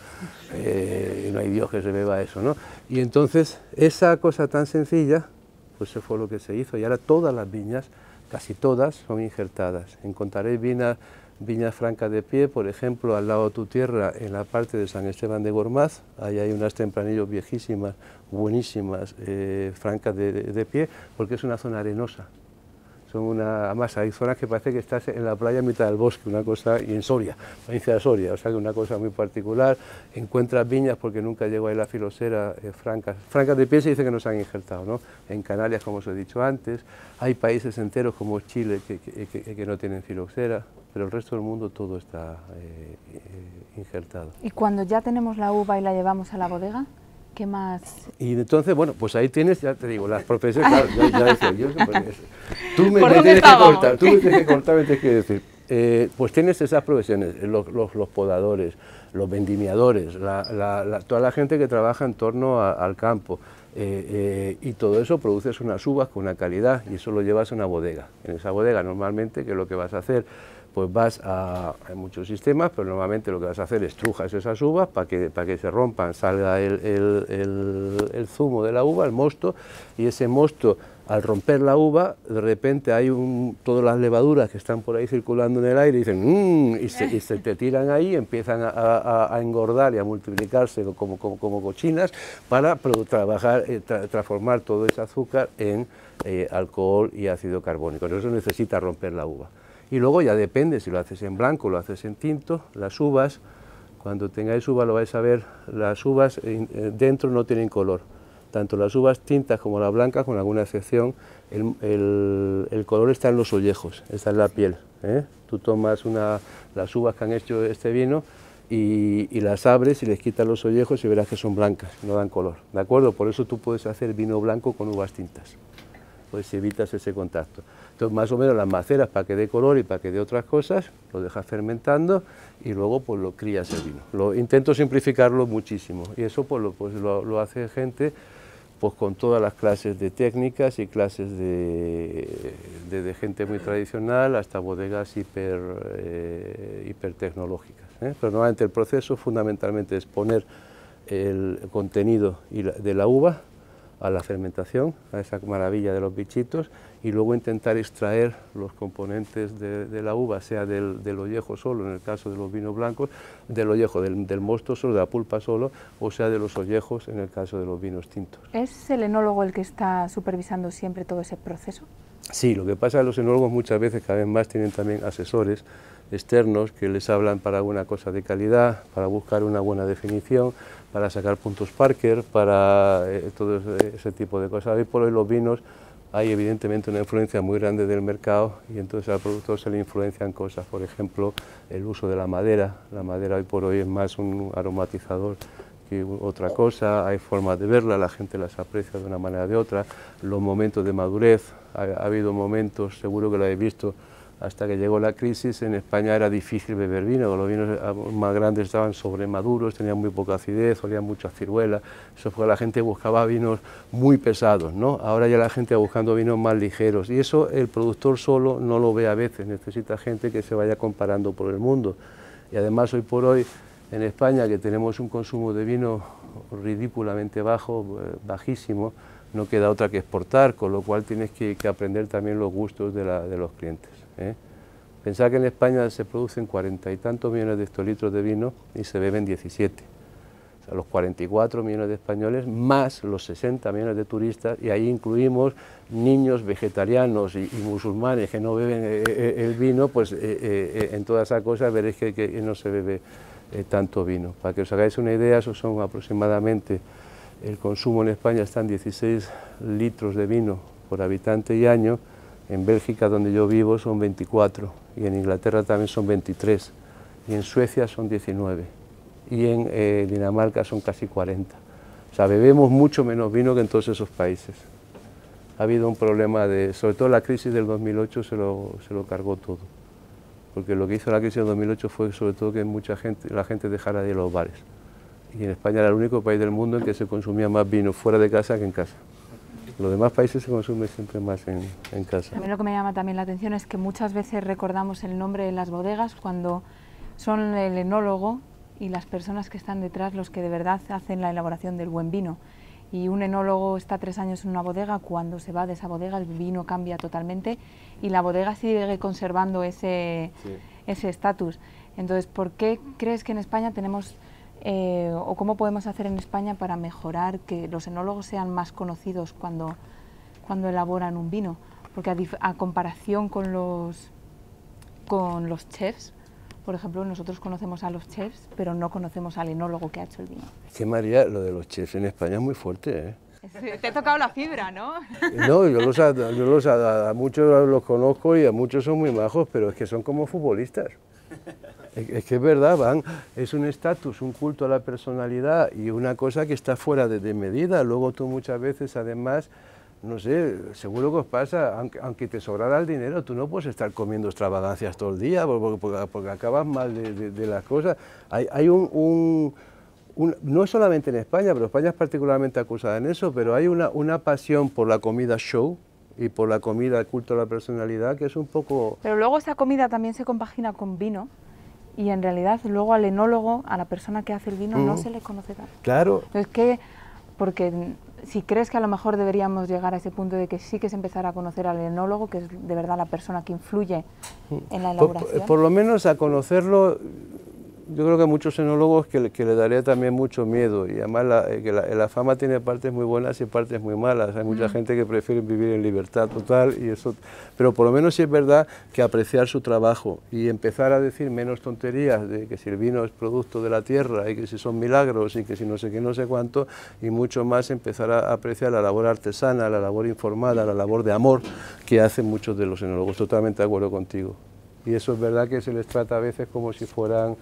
no hay Dios que se beba eso, ¿no? Y entonces, esa cosa tan sencilla, pues eso fue lo que se hizo, y ahora todas las viñas, casi todas, son injertadas. Encontraréis viñas francas de pie, por ejemplo, al lado de tu tierra, en la parte de San Esteban de Gormaz, ahí hay unas tempranillos viejísimas, buenísimas, francas de pie, porque es una zona arenosa. Además hay zonas que parece que estás en la playa en mitad del bosque, una cosa, y en Soria, provincia de Soria, o sea que una cosa muy particular. Encuentras viñas, porque nunca llegó ahí la filosera, francas de pie se dice que no se han injertado, ¿no? En Canarias, como os he dicho antes, hay países enteros como Chile que no tienen filosera, pero el resto del mundo todo está injertado. Y cuando ya tenemos la uva y la llevamos a la bodega, ¿qué más? Y entonces, bueno, pues ahí tienes, ya te digo, las profesiones, claro, ya decía yo, tú me tienes que cortar, me tienes que decir, pues tienes esas profesiones, los podadores, los vendimiadores, toda la gente que trabaja en torno al campo, y todo eso produces unas uvas con una calidad, y eso lo llevas a una bodega. En esa bodega normalmente, ¿qué es lo que vas a hacer? Pues hay muchos sistemas, pero normalmente lo que vas a hacer es trujas esas uvas para que se rompan, salga el zumo de la uva, el mosto, y ese mosto, al romper la uva, de repente hay todas las levaduras que están por ahí circulando en el aire, y dicen, y se te tiran ahí, empiezan a engordar y a multiplicarse como cochinas, para transformar todo ese azúcar en alcohol y ácido carbónico. Eso necesita romper la uva. Y luego ya depende si lo haces en blanco o lo haces en tinto. Las uvas, cuando tengáis uva lo vais a ver, las uvas dentro no tienen color. Tanto las uvas tintas como las blancas, con alguna excepción, el color está en los ollejos, está en la piel, ¿eh? Tú tomas las uvas que han hecho este vino y las abres y les quitas los ollejos y verás que son blancas, no dan color, ¿de acuerdo? Por eso tú puedes hacer vino blanco con uvas tintas, pues evitas ese contacto. Entonces, más o menos las maceras para que dé color y para que dé otras cosas, lo dejas fermentando y luego pues lo crías el vino. Intento simplificarlo muchísimo, y eso pues lo hace gente pues con todas las clases de técnicas y clases de gente muy tradicional hasta bodegas hipertecnológicas, ¿eh? Pero normalmente el proceso fundamentalmente es poner el contenido de la uva a la fermentación, a esa maravilla de los bichitos, y luego intentar extraer los componentes de la uva, sea del ollejo solo, en el caso de los vinos blancos, del ollejo, del mosto solo, de la pulpa solo, o sea de los ollejos en el caso de los vinos tintos. ¿Es el enólogo el que está supervisando siempre todo ese proceso? Sí, lo que pasa es que los enólogos muchas veces, cada vez más, tienen también asesores externos que les hablan para alguna cosa de calidad, para buscar una buena definición, para sacar puntos Parker, para todo ese tipo de cosas. Hoy por hoy los vinos hay evidentemente una influencia muy grande del mercado, y entonces al productor se le influencian cosas, por ejemplo el uso de la madera. La madera hoy por hoy es más un aromatizador que otra cosa, hay formas de verla, la gente las aprecia de una manera o de otra, los momentos de madurez, ha habido momentos, seguro que lo habéis visto, hasta que llegó la crisis, en España era difícil beber vino, los vinos más grandes estaban sobremaduros, tenían muy poca acidez, olían mucho a ciruela, eso fue, la gente buscaba vinos muy pesados, ¿no? Ahora ya la gente va buscando vinos más ligeros, y eso el productor solo no lo ve a veces, necesita gente que se vaya comparando por el mundo. Y además hoy por hoy en España, que tenemos un consumo de vino ridículamente bajo, bajísimo, no queda otra que exportar, con lo cual tienes que aprender también los gustos de los clientes. Pensad que en España se producen 40 y tantos millones de hectolitros de vino y se beben 17. O sea, los 44 millones de españoles más los 60 millones de turistas, y ahí incluimos niños vegetarianos y musulmanes que no beben el vino, pues en toda esa cosa veréis que no se bebe tanto vino. Para que os hagáis una idea, eso son aproximadamente, el consumo en España está en 16 litros de vino por habitante y año. En Bélgica, donde yo vivo, son 24, y en Inglaterra también son 23, y en Suecia son 19, y en Dinamarca son casi 40. O sea, bebemos mucho menos vino que en todos esos países. Ha habido un problema sobre todo la crisis del 2008 se lo cargó todo, porque lo que hizo la crisis del 2008 fue sobre todo que la gente dejara de ir a los bares, y en España era el único país del mundo en que se consumía más vino fuera de casa que en casa. Los demás países se consume siempre más en casa. A mí lo que me llama también la atención es que muchas veces recordamos el nombre de las bodegas cuando son el enólogo y las personas que están detrás los que de verdad hacen la elaboración del buen vino. Y un enólogo está 3 años en una bodega, cuando se va de esa bodega el vino cambia totalmente y la bodega sigue conservando ese estatus. Entonces, ¿por qué crees que en España tenemos... o cómo podemos hacer en España para mejorar que los enólogos sean más conocidos cuando elaboran un vino? Porque a comparación con los chefs, por ejemplo, nosotros conocemos a los chefs, pero no conocemos al enólogo que ha hecho el vino. Es que, María, lo de los chefs en España es muy fuerte, ¿eh? Te ha tocado la fibra, ¿no? No, a muchos los conozco y a muchos son muy majos, pero es que son como futbolistas. Es que es verdad, es un estatus, un culto a la personalidad y una cosa que está fuera de medida. Luego tú muchas veces, además, no sé, seguro que os pasa, aunque te sobrara el dinero, tú no puedes estar comiendo extravagancias todo el día porque acabas mal de las cosas. Hay no solamente en España, pero España es particularmente acusada en eso, pero hay una pasión por la comida show y por la comida culto a la personalidad que es un poco... Pero luego esa comida también se compagina con vino. Y en realidad luego al enólogo, a la persona que hace el vino, no se le conoce tanto. Claro. Entonces, porque si crees que a lo mejor deberíamos llegar a ese punto de que sí que se empezara a conocer al enólogo, que es de verdad la persona que influye en la elaboración. Por lo menos a conocerlo, yo creo que a muchos enólogos que le daría también mucho miedo, y además la fama tiene partes muy buenas y partes muy malas. Hay mucha gente que prefiere vivir en libertad total, y eso, pero por lo menos sí es verdad que apreciar su trabajo y empezar a decir menos tonterías de que si el vino es producto de la tierra y que si son milagros y que si no sé qué, no sé cuánto, y mucho más empezar a apreciar la labor artesana, la labor informada, la labor de amor que hacen muchos de los enólogos. Totalmente de acuerdo contigo. Y eso es verdad que se les trata a veces como si fueran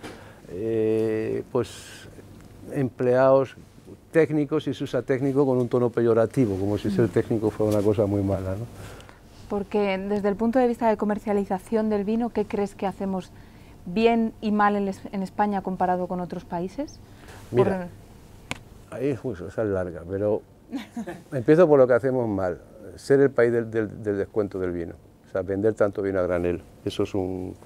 pues empleados técnicos, y se usa técnico con un tono peyorativo, como si ser técnico fuera una cosa muy mala, ¿no? Porque desde el punto de vista de comercialización del vino, ¿qué crees que hacemos bien y mal en España comparado con otros países? Mira, ahí justo, esa es larga, pero empiezo por lo que hacemos mal, ser el país del descuento del vino, o sea, vender tanto vino a granel, eso es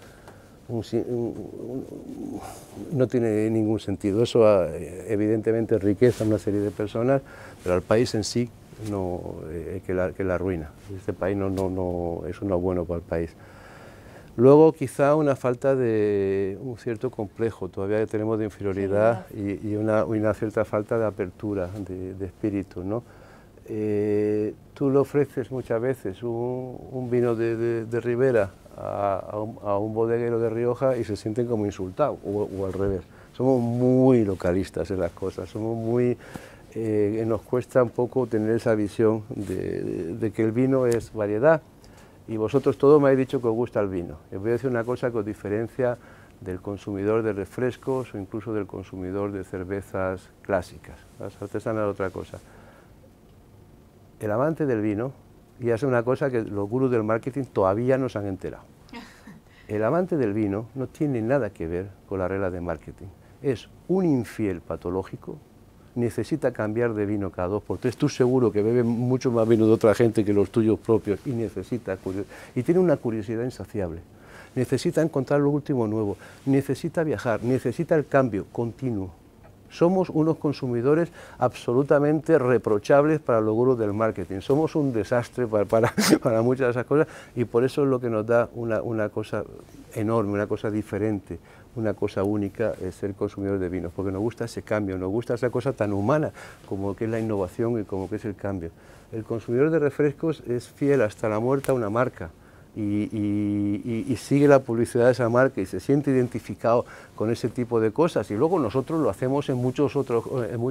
no tiene ningún sentido. Eso evidentemente enriquece a una serie de personas, pero al país en sí no, que la arruina. Este país eso no es bueno para el país. Luego quizá una falta de un cierto complejo todavía que tenemos de inferioridad, y una cierta falta de apertura, de espíritu, ¿no? Tú le ofreces muchas veces un vino de Ribera a un bodeguero de Rioja y se sienten como insultados, o al revés. Somos muy localistas en las cosas, somos muy... nos cuesta un poco tener esa visión de que el vino es variedad, y vosotros todos me habéis dicho que os gusta el vino. Os voy a decir una cosa que os diferencia del consumidor de refrescos o incluso del consumidor de cervezas clásicas. Las artesanas es otra cosa. El amante del vino, y hace una cosa que los gurús del marketing todavía no se han enterado. El amante del vino no tiene nada que ver con las reglas de marketing. Es un infiel patológico, necesita cambiar de vino cada 2 por 3. Tú seguro que bebe mucho más vino de otra gente que los tuyos propios y necesita, y tiene una curiosidad insaciable. Necesita encontrar lo último nuevo, necesita viajar, necesita el cambio continuo. Somos unos consumidores absolutamente reprochables para los gurús del marketing. Somos un desastre para muchas de esas cosas y por eso es lo que nos da una cosa enorme, una cosa diferente, una cosa única, es ser consumidores de vinos, porque nos gusta ese cambio, nos gusta esa cosa tan humana como que es la innovación y como que es el cambio. El consumidor de refrescos es fiel hasta la muerte a una marca. Y sigue la publicidad de esa marca y se siente identificado con ese tipo de cosas y luego nosotros lo hacemos en muchas otras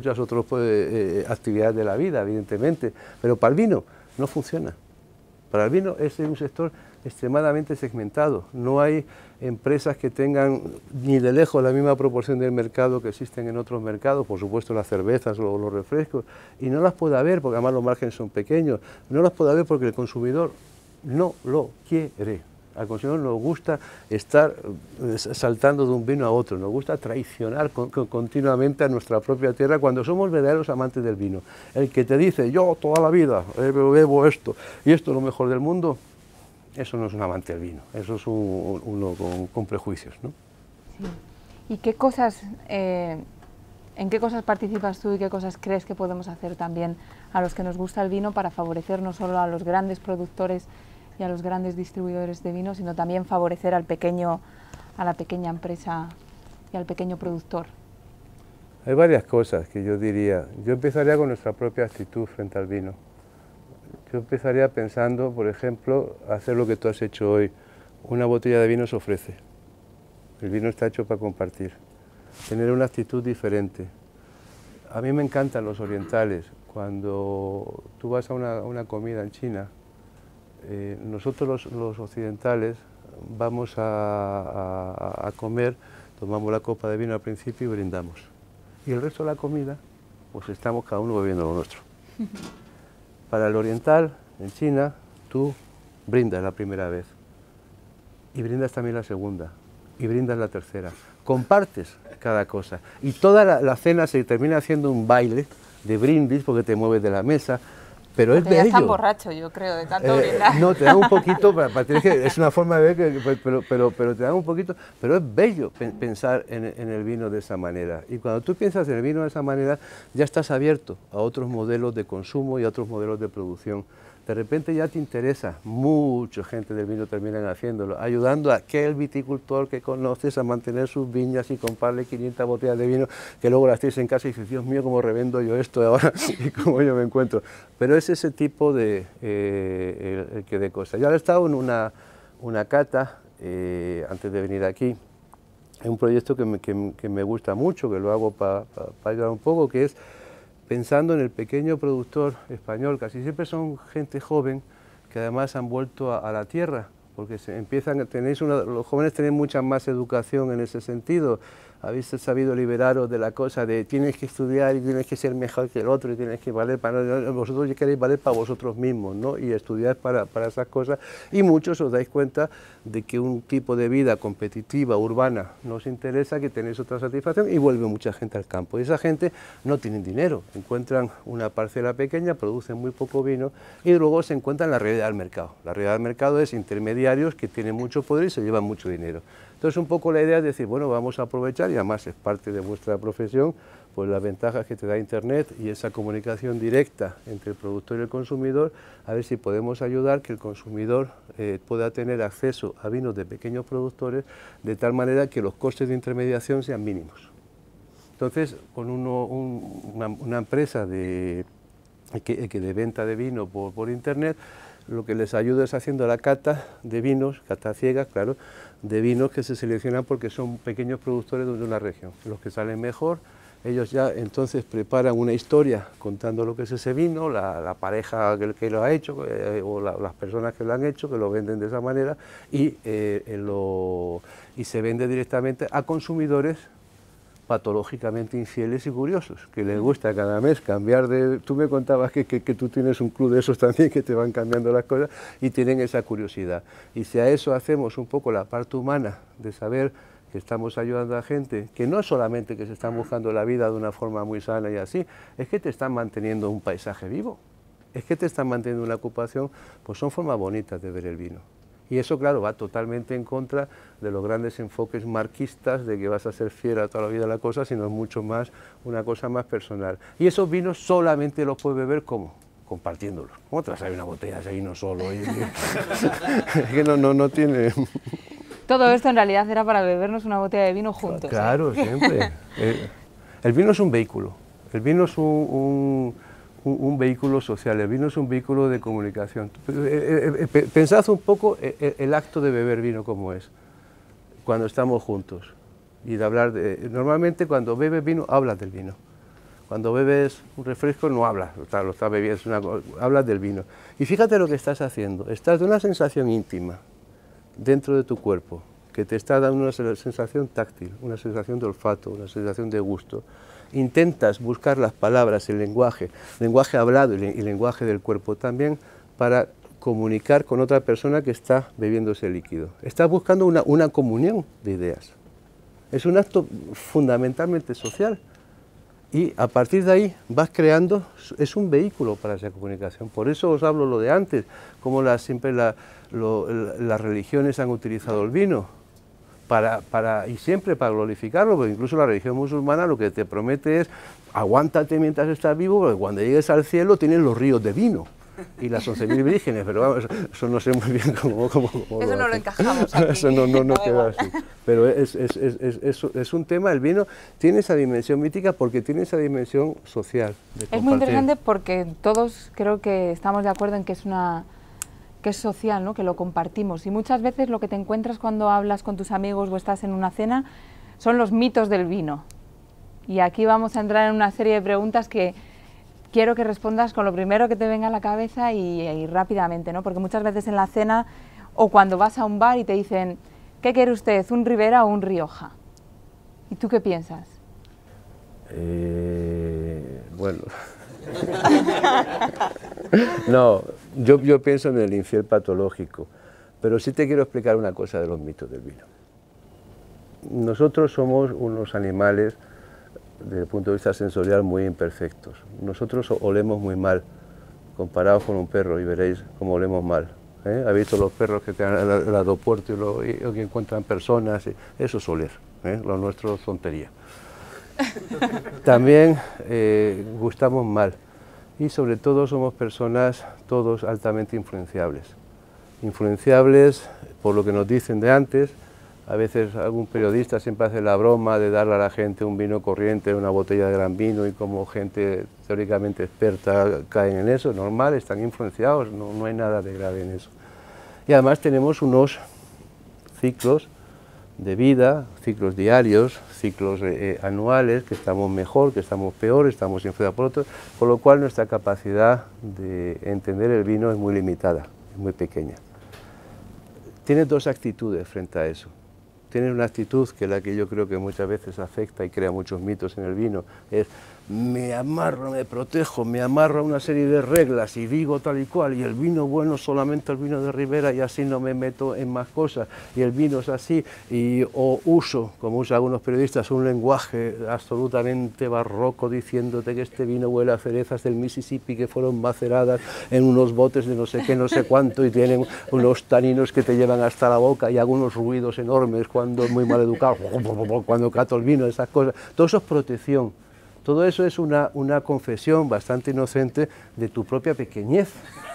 actividades de la vida, evidentemente, pero para el vino no funciona. Para el vino es un sector extremadamente segmentado, no hay empresas que tengan ni de lejos la misma proporción del mercado que existen en otros mercados, por supuesto las cervezas o los refrescos, y no las puede haber porque además los márgenes son pequeños, no las puede haber porque el consumidor no lo quiere. Al consumidor nos gusta estar saltando de un vino a otro, nos gusta traicionar continuamente a nuestra propia tierra cuando somos verdaderos amantes del vino. El que te dice, yo toda la vida bebo esto y esto es lo mejor del mundo, eso no es un amante del vino, eso es uno con prejuicios, ¿no? Sí. ¿Y qué cosas, en qué cosas participas tú y qué cosas crees que podemos hacer también a los que nos gusta el vino para favorecer no solo a los grandes productores y a los grandes distribuidores de vino, sino también favorecer a la pequeña empresa y al pequeño productor? Hay varias cosas que yo diría. Yo empezaría con nuestra propia actitud frente al vino. Yo empezaría pensando, por ejemplo, hacer lo que tú has hecho hoy. Una botella de vino se ofrece. El vino está hecho para compartir. Tener una actitud diferente. A mí me encantan los orientales. Cuando tú vas a una comida en China, nosotros los occidentales vamos a comer, tomamos la copa de vino al principio y brindamos. Y el resto de la comida, pues estamos cada uno bebiendo lo nuestro. Para el oriental, en China, tú brindas la primera vez y brindas también la segunda y brindas la tercera. Compartes cada cosa y toda la cena se termina haciendo un baile de brindis porque te mueves de la mesa. Pero es bello. Ya están borracho, yo creo, de tanto brindar. No, te dan un poquito, es una forma de ver, pero te dan un poquito, pero es bello pensar en el vino de esa manera. Y cuando tú piensas en el vino de esa manera, ya estás abierto a otros modelos de consumo y a otros modelos de producción. De repente ya te interesa, mucha gente del vino terminan haciéndolo, ayudando a aquel viticultor que conoces a mantener sus viñas y comprarle 500 botellas de vino, que luego las tienes en casa y dices, Dios mío, cómo revendo yo esto ahora y cómo yo me encuentro. Pero es ese tipo de cosas. Yo ahora he estado en una cata, antes de venir aquí, en un proyecto que me gusta mucho, que lo hago para ayudar un poco, que es pensando en el pequeño productor español. Casi siempre son gente joven que además han vuelto a la tierra, porque los jóvenes tienen mucha más educación en ese sentido. Habéis sabido liberaros de la cosa de tienes que estudiar y tienes que ser mejor que el otro y tienes que valer para... Vosotros ya queréis valer para vosotros mismos, ¿no? Y estudiar para esas cosas. Y muchos os dais cuenta de que un tipo de vida competitiva, urbana, no os interesa, que tenéis otra satisfacción y vuelve mucha gente al campo. Y esa gente no tienen dinero, encuentran una parcela pequeña, producen muy poco vino y luego se encuentran la realidad del mercado. La realidad del mercado es intermediarios que tienen mucho poder y se llevan mucho dinero. Entonces un poco la idea es decir, bueno, vamos a aprovechar, y además es parte de vuestra profesión, pues las ventajas que te da Internet y esa comunicación directa entre el productor y el consumidor, a ver si podemos ayudar que el consumidor pueda tener acceso a vinos de pequeños productores de tal manera que los costes de intermediación sean mínimos. Entonces, con una empresa de venta de vino por Internet, lo que les ayuda es haciendo la cata de vinos, cata ciega, claro, de vinos que se seleccionan porque son pequeños productores de una región. Los que salen mejor Ellos ya entonces preparan una historia contando lo que es ese vino, la pareja que lo ha hecho, o las personas que lo han hecho, que lo venden de esa manera, y se vende directamente a consumidores patológicamente infieles y curiosos, que les gusta cada mes cambiar de... Tú me contabas que tú tienes un club de esos también que te van cambiando las cosas y tienen esa curiosidad. Y si a eso hacemos un poco la parte humana de saber que estamos ayudando a gente, que no solamente que se están buscando la vida de una forma muy sana y así, es que te están manteniendo un paisaje vivo, es que te están manteniendo una ocupación, pues son formas bonitas de ver el vino. Y eso, claro, va totalmente en contra de los grandes enfoques marxistas de que vas a ser fiera toda la vida a la cosa, sino es mucho más una cosa más personal. Y esos vinos solamente los puedes beber ¿cómo? Compartiéndolos. ¿Cómo te vas a beber una botella de vino solo? Es que no tiene... Todo esto en realidad era para bebernos una botella de vino juntos. Claro, siempre. El vino es un vehículo. El vino es un vehículo social, el vino es un vehículo de comunicación. Pensad un poco el acto de beber vino como es, cuando estamos juntos, y de hablar de... Normalmente cuando bebes vino, hablas del vino. Cuando bebes un refresco no hablas, lo estás bebiendo, hablas del vino. Y fíjate lo que estás haciendo, estás de una sensación íntima dentro de tu cuerpo, que te está dando una sensación táctil, una sensación de olfato, una sensación de gusto. Intentas buscar las palabras, el lenguaje hablado y lenguaje del cuerpo también, para comunicar con otra persona que está bebiendo ese líquido. Estás buscando una comunión de ideas. Es un acto fundamentalmente social. Y a partir de ahí vas creando, es un vehículo para esa comunicación. Por eso os hablo lo de antes, como siempre las religiones han utilizado el vino, y siempre para glorificarlo, porque incluso la religión musulmana lo que te promete es aguántate mientras estás vivo, porque cuando llegues al cielo tienes los ríos de vino y las 11.000 vírgenes, pero vamos, eso no sé muy bien cómo eso no lo encajamos aquí. Eso no queda así, pero es un tema, el vino tiene esa dimensión mítica porque tiene esa dimensión social. Es muy interesante porque todos creo que estamos de acuerdo en que es social, ¿no? Que lo compartimos, y muchas veces lo que te encuentras cuando hablas con tus amigos o estás en una cena son los mitos del vino. Y aquí vamos a entrar en una serie de preguntas que quiero que respondas con lo primero que te venga a la cabeza y rápidamente, ¿no? Porque muchas veces en la cena o cuando vas a un bar y te dicen ¿qué quiere usted, un Ribera o un Rioja? ¿Y tú qué piensas? Bueno... No, yo pienso en el infiel patológico, pero sí te quiero explicar una cosa de los mitos del vino. Nosotros somos unos animales, desde el punto de vista sensorial, muy imperfectos. Nosotros olemos muy mal, comparados con un perro, y veréis cómo olemos mal. ¿Habéis visto los perros que tienen el aeropuerto y que encuentran personas? Eso es oler, lo nuestro es tontería. También gustamos mal, y sobre todo somos personas todos altamente influenciables por lo que nos dicen de antes. A veces algún periodista siempre hace la broma de darle a la gente un vino corriente, una botella de gran vino, y como gente teóricamente experta caen en eso, normal, están influenciados, no hay nada de grave en eso. Y además tenemos unos ciclos de vida, ciclos diarios, ciclos anuales, que estamos mejor, que estamos peor, estamos influenciados por otros, con lo cual nuestra capacidad de entender el vino es muy limitada, es muy pequeña. Tienes dos actitudes frente a eso. Tienes una actitud que es la que yo creo que muchas veces afecta y crea muchos mitos en el vino, es me amarro, me protejo, me amarro a una serie de reglas y digo tal y cual, y el vino bueno solamente el vino de Ribera y así no me meto en más cosas, y el vino es así, o uso, como usan algunos periodistas, un lenguaje absolutamente barroco diciéndote que este vino huele a cerezas del Mississippi que fueron maceradas en unos botes de no sé qué, no sé cuánto, y tienen unos taninos que te llevan hasta la boca y algunos ruidos enormes cuando es muy mal educado, cuando cato el vino, esas cosas. Todo eso es protección. Todo eso es una confesión bastante inocente de tu propia pequeñez,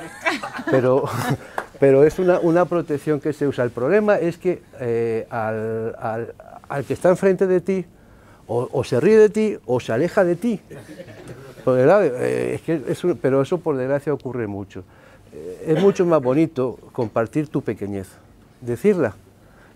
pero es una protección que se usa. El problema es que al que está enfrente de ti, o se ríe de ti, o se aleja de ti. Pero eso por desgracia ocurre mucho. Es mucho más bonito compartir tu pequeñez, decirla,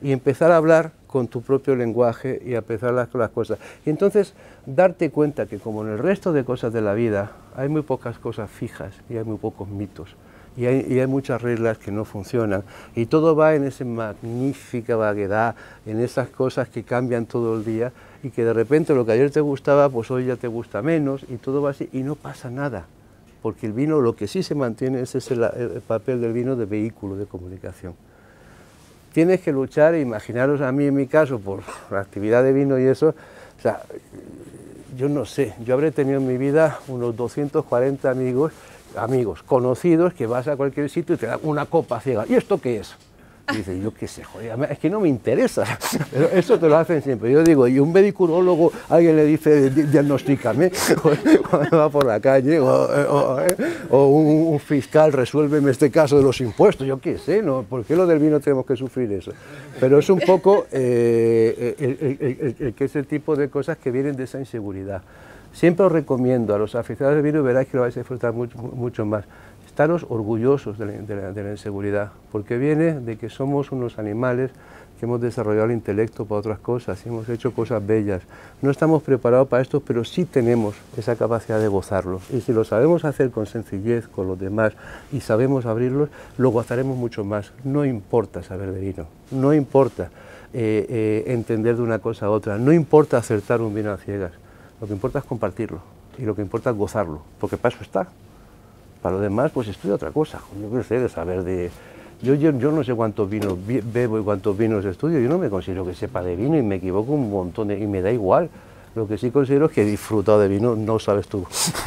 y empezar a hablar con tu propio lenguaje y a empezar las cosas. Y entonces darte cuenta que como en el resto de cosas de la vida hay muy pocas cosas fijas y hay muy pocos mitos. Y hay muchas reglas que no funcionan, y todo va en esa magnífica vaguedad, en esas cosas que cambian todo el día, y que de repente lo que ayer te gustaba, pues hoy ya te gusta menos, y todo va así, y no pasa nada, porque el vino, lo que sí se mantiene es el papel del vino de vehículo de comunicación. Tienes que luchar, imaginaros a mí en mi caso, por la actividad de vino y eso, o sea, yo no sé, yo habré tenido en mi vida unos 240 amigos, conocidos, que vas a cualquier sitio y te dan una copa ciega. ¿Y esto qué es? Y dices, yo qué sé, joder, es que no me interesa. Pero eso te lo hacen siempre. Yo digo, y un medicurólogo, alguien le dice, diagnostícame, cuando va por la calle, o un fiscal, resuélveme este caso de los impuestos, yo qué sé, ¿no? ¿Por qué lo del vino tenemos que sufrir eso? Pero es un poco que es el tipo de cosas que vienen de esa inseguridad. Siempre os recomiendo a los aficionados del vino, y veráis que lo vais a disfrutar mucho más. Estaros orgullosos de la inseguridad, porque viene de que somos unos animales que hemos desarrollado el intelecto para otras cosas, y hemos hecho cosas bellas. No estamos preparados para esto, pero sí tenemos esa capacidad de gozarlo. Y si lo sabemos hacer con sencillez, con los demás, y sabemos abrirlos, lo gozaremos mucho más. No importa saber de vino, no importa entender de una cosa a otra, no importa acertar un vino a ciegas. Lo que importa es compartirlo, y lo que importa es gozarlo, porque para eso está. Para lo demás, pues estudia otra cosa. Yo qué sé, de saber de... Yo no sé cuántos vinos bebo y cuántos vinos estudio, yo no me considero que sepa de vino y me equivoco un montón, y me da igual. Lo que sí considero es que he disfrutado de vino, no sabes tú.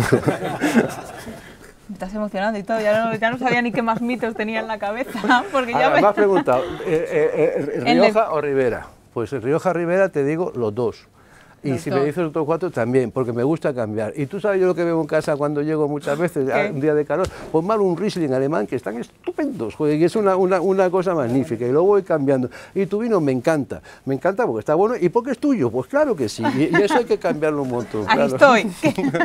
Me estás emocionando y todo, ya no sabía ni qué más mitos tenía en la cabeza. Porque ya me has preguntado, ¿Rioja o Ribera? Pues en Rioja Ribera te digo los dos. Y si me dices otros 4 también, porque me gusta cambiar. Y tú sabes yo lo que bebo en casa cuando llego muchas veces, un día de calor, pues mal un Riesling alemán, que están estupendos, joder, que es una cosa magnífica, y luego voy cambiando. Y tu vino me encanta porque está bueno y porque es tuyo, pues claro que sí, y eso hay que cambiarlo un montón. Ahí claro. estoy.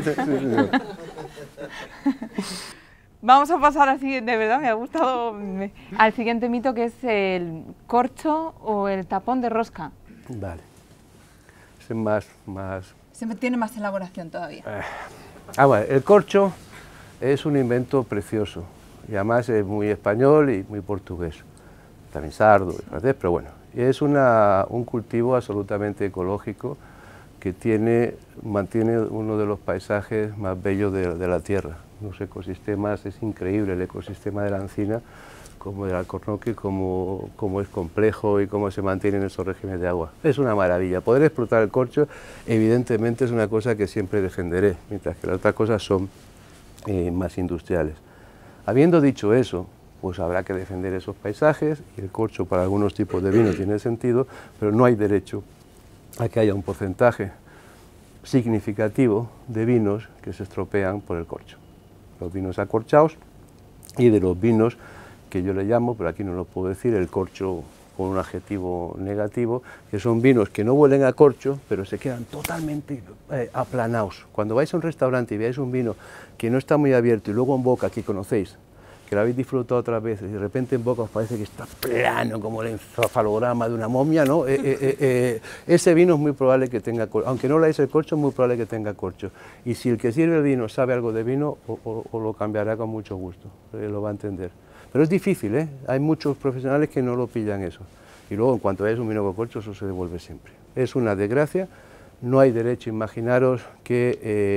Vamos a pasar así, de verdad me ha gustado, al siguiente mito, que es el corcho o el tapón de rosca. Vale. Más... Siempre tiene más elaboración todavía. Bueno, el corcho es un invento precioso, y además es muy español y muy portugués, también sardo, francés, pero bueno, es un cultivo absolutamente ecológico que mantiene uno de los paisajes más bellos de la tierra. Los ecosistemas, es increíble el ecosistema de la encina, como del alcornoque, cómo es complejo y cómo se mantienen esos regímenes de agua. Es una maravilla. Poder explotar el corcho, evidentemente, es una cosa que siempre defenderé, mientras que las otras cosas son más industriales. Habiendo dicho eso, pues habrá que defender esos paisajes, y el corcho para algunos tipos de vino tiene sentido, pero no hay derecho a que haya un porcentaje significativo de vinos que se estropean por el corcho. Los vinos acorchados y de los vinos que yo le llamo, pero aquí no lo puedo decir, el corcho con un adjetivo negativo, que son vinos que no huelen a corcho, pero se quedan totalmente aplanados. Cuando vais a un restaurante y veáis un vino que no está muy abierto, y luego en boca, que conocéis, que lo habéis disfrutado otras veces, y de repente en boca os parece que está plano, como el encefalograma de una momia, ¿no? Ese vino es muy probable que tenga corcho. Aunque no leáis el corcho, es muy probable que tenga corcho. Y si el que sirve el vino sabe algo de vino, o lo cambiará con mucho gusto, lo va a entender. Pero es difícil, ¿eh? Hay muchos profesionales que no lo pillan eso. Y luego, en cuanto veáis un vino con corcho, eso se devuelve siempre. Es una desgracia, no hay derecho. Imaginaros que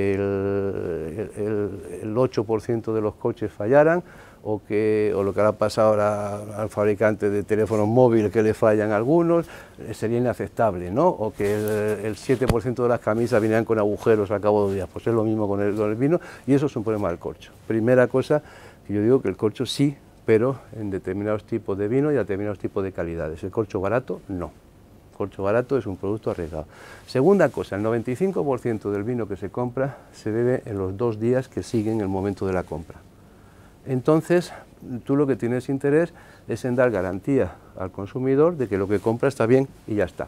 el 8% de los coches fallaran, o lo que le ha pasado ahora al fabricante de teléfonos móviles, que le fallan algunos, sería inaceptable, ¿no? O que el 7% de las camisas vinieran con agujeros al cabo de 2 días. Pues es lo mismo con el vino, y eso es un problema del corcho. Primera cosa, que yo digo que el corcho sí, pero en determinados tipos de vino y a determinados tipos de calidades. El corcho barato, no. El corcho barato es un producto arriesgado. Segunda cosa, el 95% del vino que se compra se bebe en los 2 días que siguen el momento de la compra. Entonces, tú lo que tienes interés es en dar garantía al consumidor de que lo que compra está bien y ya está.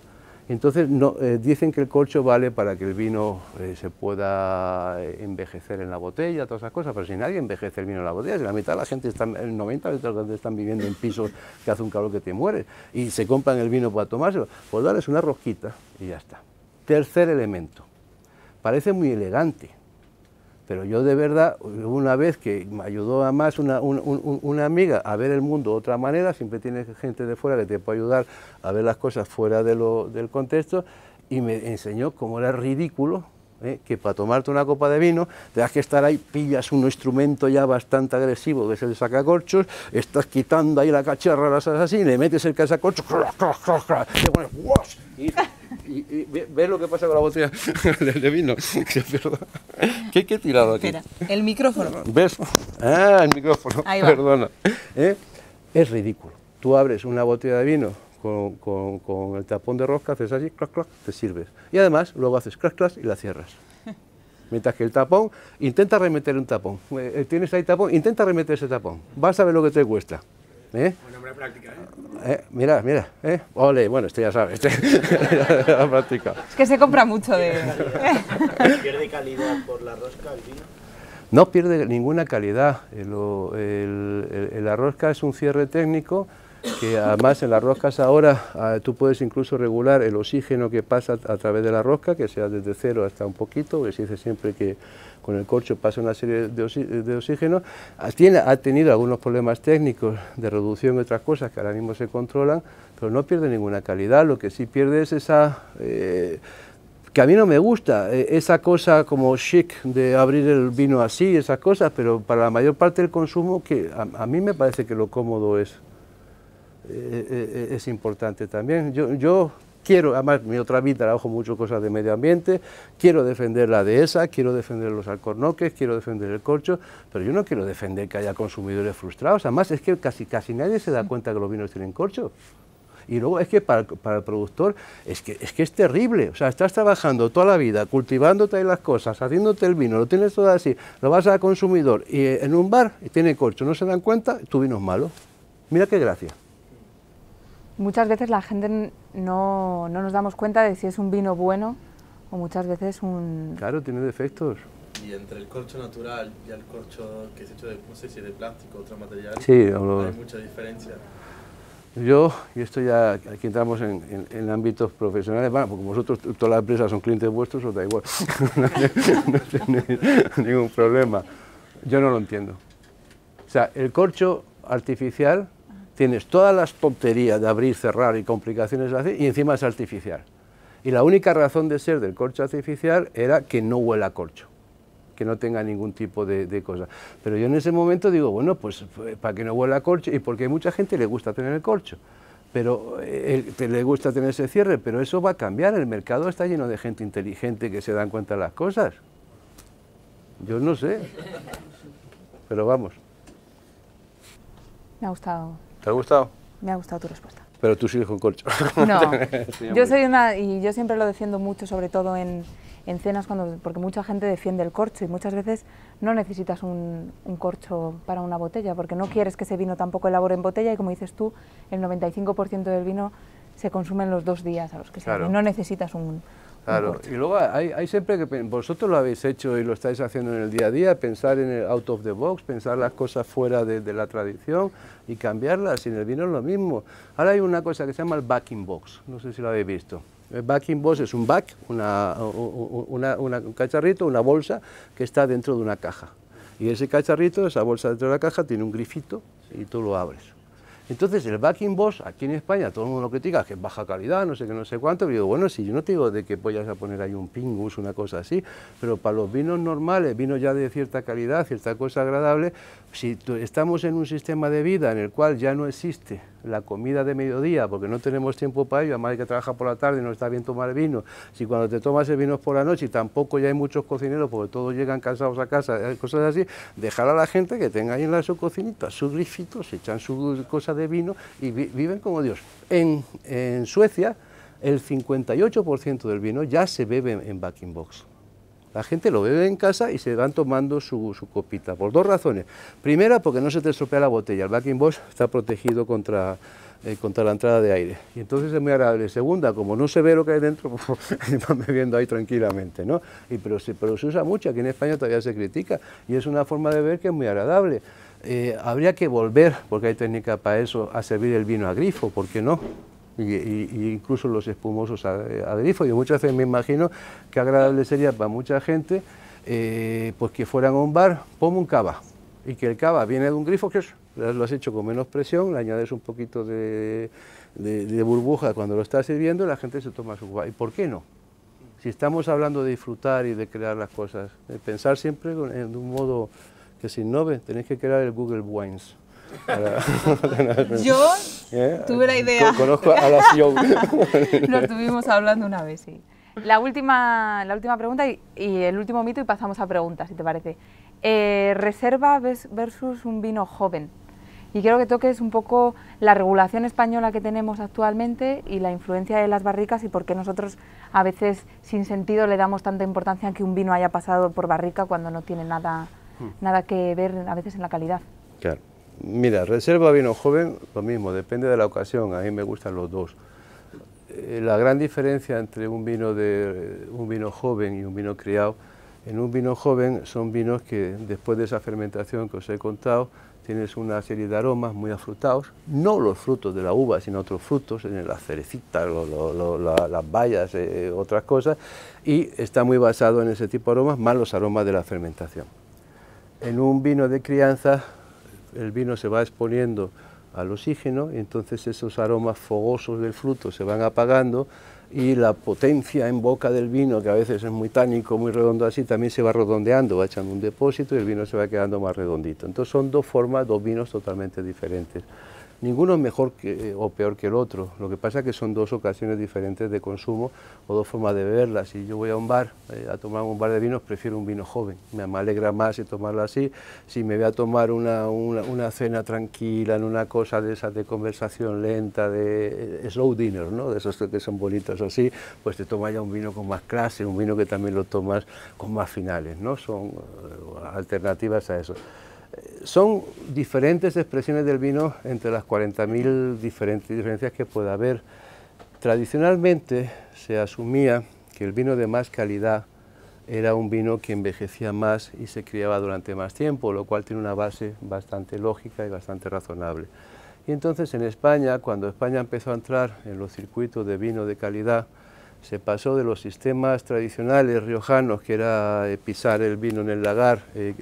Entonces dicen que el corcho vale para que el vino se pueda envejecer en la botella, todas esas cosas, pero si nadie envejece el vino en la botella, si la mitad de la gente, el 90% están viviendo en pisos que hace un calor que te mueres y se compran el vino para tomárselo, pues darles una rosquita y ya está. Tercer elemento, parece muy elegante, pero yo de verdad, una vez que me ayudó además una amiga a ver el mundo de otra manera, siempre tienes gente de fuera que te puede ayudar a ver las cosas fuera del contexto, y me enseñó cómo era ridículo que para tomarte una copa de vino tengas que estar ahí, pillas un instrumento ya bastante agresivo, que es el sacacorchos, estás quitando ahí la cacharra, las haces así, le metes el sacacorchos, te pones ¡wash! Y ves lo que pasa con la botella de vino. ¿Qué he tirado aquí? Espera, el micrófono. ¿Ves? Ah, el micrófono, Ahí va. perdona. Es ridículo. Tú abres una botella de vino con el tapón de rosca, haces así, clac, clac, te sirves. Y además, luego haces clac, clac y la cierras. Mientras que el tapón, intenta remeter un tapón. Tienes ahí tapón, intenta remeter ese tapón. Vas a ver lo que te cuesta. Buena práctica, mira, ole, bueno, esto ya sabes, la práctica. Es que se compra mucho de... ¿Pierde calidad por la rosca el vino? No pierde ninguna calidad. La rosca es un cierre técnico que además en las roscas ahora tú puedes incluso regular el oxígeno que pasa a través de la rosca, que sea desde 0 hasta un poquito, que se dice siempre que con el corcho pasa una serie de oxígeno. Ha tenido algunos problemas técnicos de reducción y otras cosas que ahora mismo se controlan, pero no pierde ninguna calidad. Lo que sí pierde es esa... que a mí no me gusta, esa cosa como chic de abrir el vino así, esas cosas, pero para la mayor parte del consumo, que a mí me parece que lo cómodo es importante también. Yo quiero, además mi otra vida trabajo mucho cosas de medio ambiente, quiero defender la dehesa, quiero defender los alcornoques, quiero defender el corcho, pero yo no quiero defender que haya consumidores frustrados. Además es que casi nadie se da cuenta que los vinos tienen corcho. Y luego es que para el productor es que es terrible. O sea, estás trabajando toda la vida, cultivándote ahí las cosas, haciéndote el vino, lo tienes todo así, lo vas al consumidor y en un bar y tiene corcho, no se dan cuenta, tu vino es malo. Mira qué gracia. Muchas veces la gente no nos damos cuenta de si es un vino bueno o muchas veces un... Claro, tiene defectos. Y entre el corcho natural y el corcho que es hecho de, no sé si de plástico o otro material, sí, hay mucha diferencia. Y esto ya, aquí entramos en ámbitos profesionales, bueno, porque vosotros, todas las empresas son clientes vuestros, os da igual, no tenéis ningún problema. Yo no lo entiendo. O sea, el corcho artificial, tienes todas las tonterías de abrir, cerrar y complicaciones así, y encima es artificial. Y la única razón de ser del corcho artificial era que no huela a corcho, que no tenga ningún tipo de cosa. Pero yo en ese momento digo, bueno, pues para que no huela a corcho, y porque a mucha gente le gusta tener el corcho, pero le gusta tener ese cierre, pero eso va a cambiar, el mercado está lleno de gente inteligente que se dan cuenta de las cosas. Yo no sé, pero vamos. Me ha gustado. ¿Te ha gustado? Me ha gustado tu respuesta. Pero tú sigues con corcho. No, yo soy y yo siempre lo defiendo mucho, sobre todo en cenas, porque mucha gente defiende el corcho y muchas veces no necesitas un corcho para una botella, porque no quieres que ese vino tampoco elabore en botella y como dices tú, el 95% del vino se consume en los 2 días a los que se hace, no necesitas un corcho. Y luego hay siempre que, vosotros lo habéis hecho y lo estáis haciendo en el día a día, pensar en el out of the box, pensar las cosas fuera de la tradición y cambiarlas, y en el vino es lo mismo. Ahora hay una cosa que se llama el backing box, no sé si lo habéis visto. El backing box es un back, un cacharrito, una bolsa que está dentro de una caja. Y ese cacharrito, esa bolsa dentro de la caja, tiene un grifito y tú lo abres. Entonces el backing box, aquí en España, todo el mundo lo critica, que es baja calidad, no sé qué, no sé cuánto, pero digo, bueno, si yo no te digo de que vayas a poner ahí un pingus, una cosa así, pero para los vinos normales, vinos ya de cierta calidad, cierta cosa agradable, si estamos en un sistema de vida en el cual ya no existe la comida de mediodía, porque no tenemos tiempo para ello, además hay que trabajar por la tarde y no está bien tomar vino, si cuando te tomas el vino es por la noche y tampoco ya hay muchos cocineros porque todos llegan cansados a casa, cosas así, dejar a la gente que tenga ahí en su cocinita sus grifitos, se echan sus cosas de vino y viven como Dios. En Suecia el 58% del vino ya se bebe en backing box. La gente lo bebe en casa y se van tomando su copita, por dos razones. Primera, porque no se te estropea la botella, el bag in box está protegido contra la entrada de aire, y entonces es muy agradable. Segunda, como no se ve lo que hay dentro, pues van bebiendo ahí tranquilamente, ¿no? Pero se usa mucho, aquí en España todavía se critica, y es una forma de beber que es muy agradable. Habría que volver, porque hay técnica para eso, a servir el vino a grifo, ¿por qué no? Y incluso los espumosos a grifo. Yo muchas veces me imagino que agradable sería para mucha gente pues que fueran a un bar, ponme un cava, y que el cava viene de un grifo, que lo has hecho con menos presión, le añades un poquito de burbuja cuando lo estás sirviendo y la gente se toma su cava. ¿Y por qué no? Si estamos hablando de disfrutar y de crear las cosas, de pensar siempre de un modo que se innove, tenéis que crear el Google Wines. Yo tuve la idea. Conozco a la CEO. Lo estuvimos hablando una vez, sí. La última pregunta y el último mito, y pasamos a preguntas, si te parece. Reserva versus un vino joven. Y quiero que toques un poco la regulación española que tenemos actualmente y la influencia de las barricas, y por qué nosotros a veces sin sentido le damos tanta importancia a que un vino haya pasado por barrica cuando no tiene nada que ver a veces en la calidad. Claro. Mira, reserva vino joven, lo mismo, depende de la ocasión, a mí me gustan los dos. La gran diferencia entre un vino joven y un vino criado, en un vino joven son vinos que después de esa fermentación que os he contado, tienes una serie de aromas muy afrutados, no los frutos de la uva, sino otros frutos, las cerecitas, las bayas, otras cosas, y está muy basado en ese tipo de aromas, más los aromas de la fermentación. En un vino de crianza, el vino se va exponiendo al oxígeno y entonces esos aromas fogosos del fruto se van apagando y la potencia en boca del vino, que a veces es muy tánico, muy redondo así, también se va redondeando, va echando un depósito y el vino se va quedando más redondito. Entonces son dos vinos totalmente diferentes. Ninguno es mejor o peor que el otro, lo que pasa es que son dos ocasiones diferentes de consumo o dos formas de beberlas. Si yo voy a un bar, a tomar un bar de vinos, prefiero un vino joven, me alegra más tomarlo así. Si me voy a tomar una cena tranquila, en una cosa de esas de conversación lenta, de slow dinner, ¿no? De esos que son bonitos así, pues te tomas ya un vino con más clase, un vino que también lo tomas con más finales, ¿no? Son alternativas a eso. Son diferentes expresiones del vino entre las 40.000 diferencias que pueda haber. Tradicionalmente se asumía que el vino de más calidad era un vino que envejecía más y se criaba durante más tiempo, lo cual tiene una base bastante lógica y bastante razonable. Y entonces en España, cuando España empezó a entrar en los circuitos de vino de calidad, se pasó de los sistemas tradicionales riojanos, que era pisar el vino en el lagar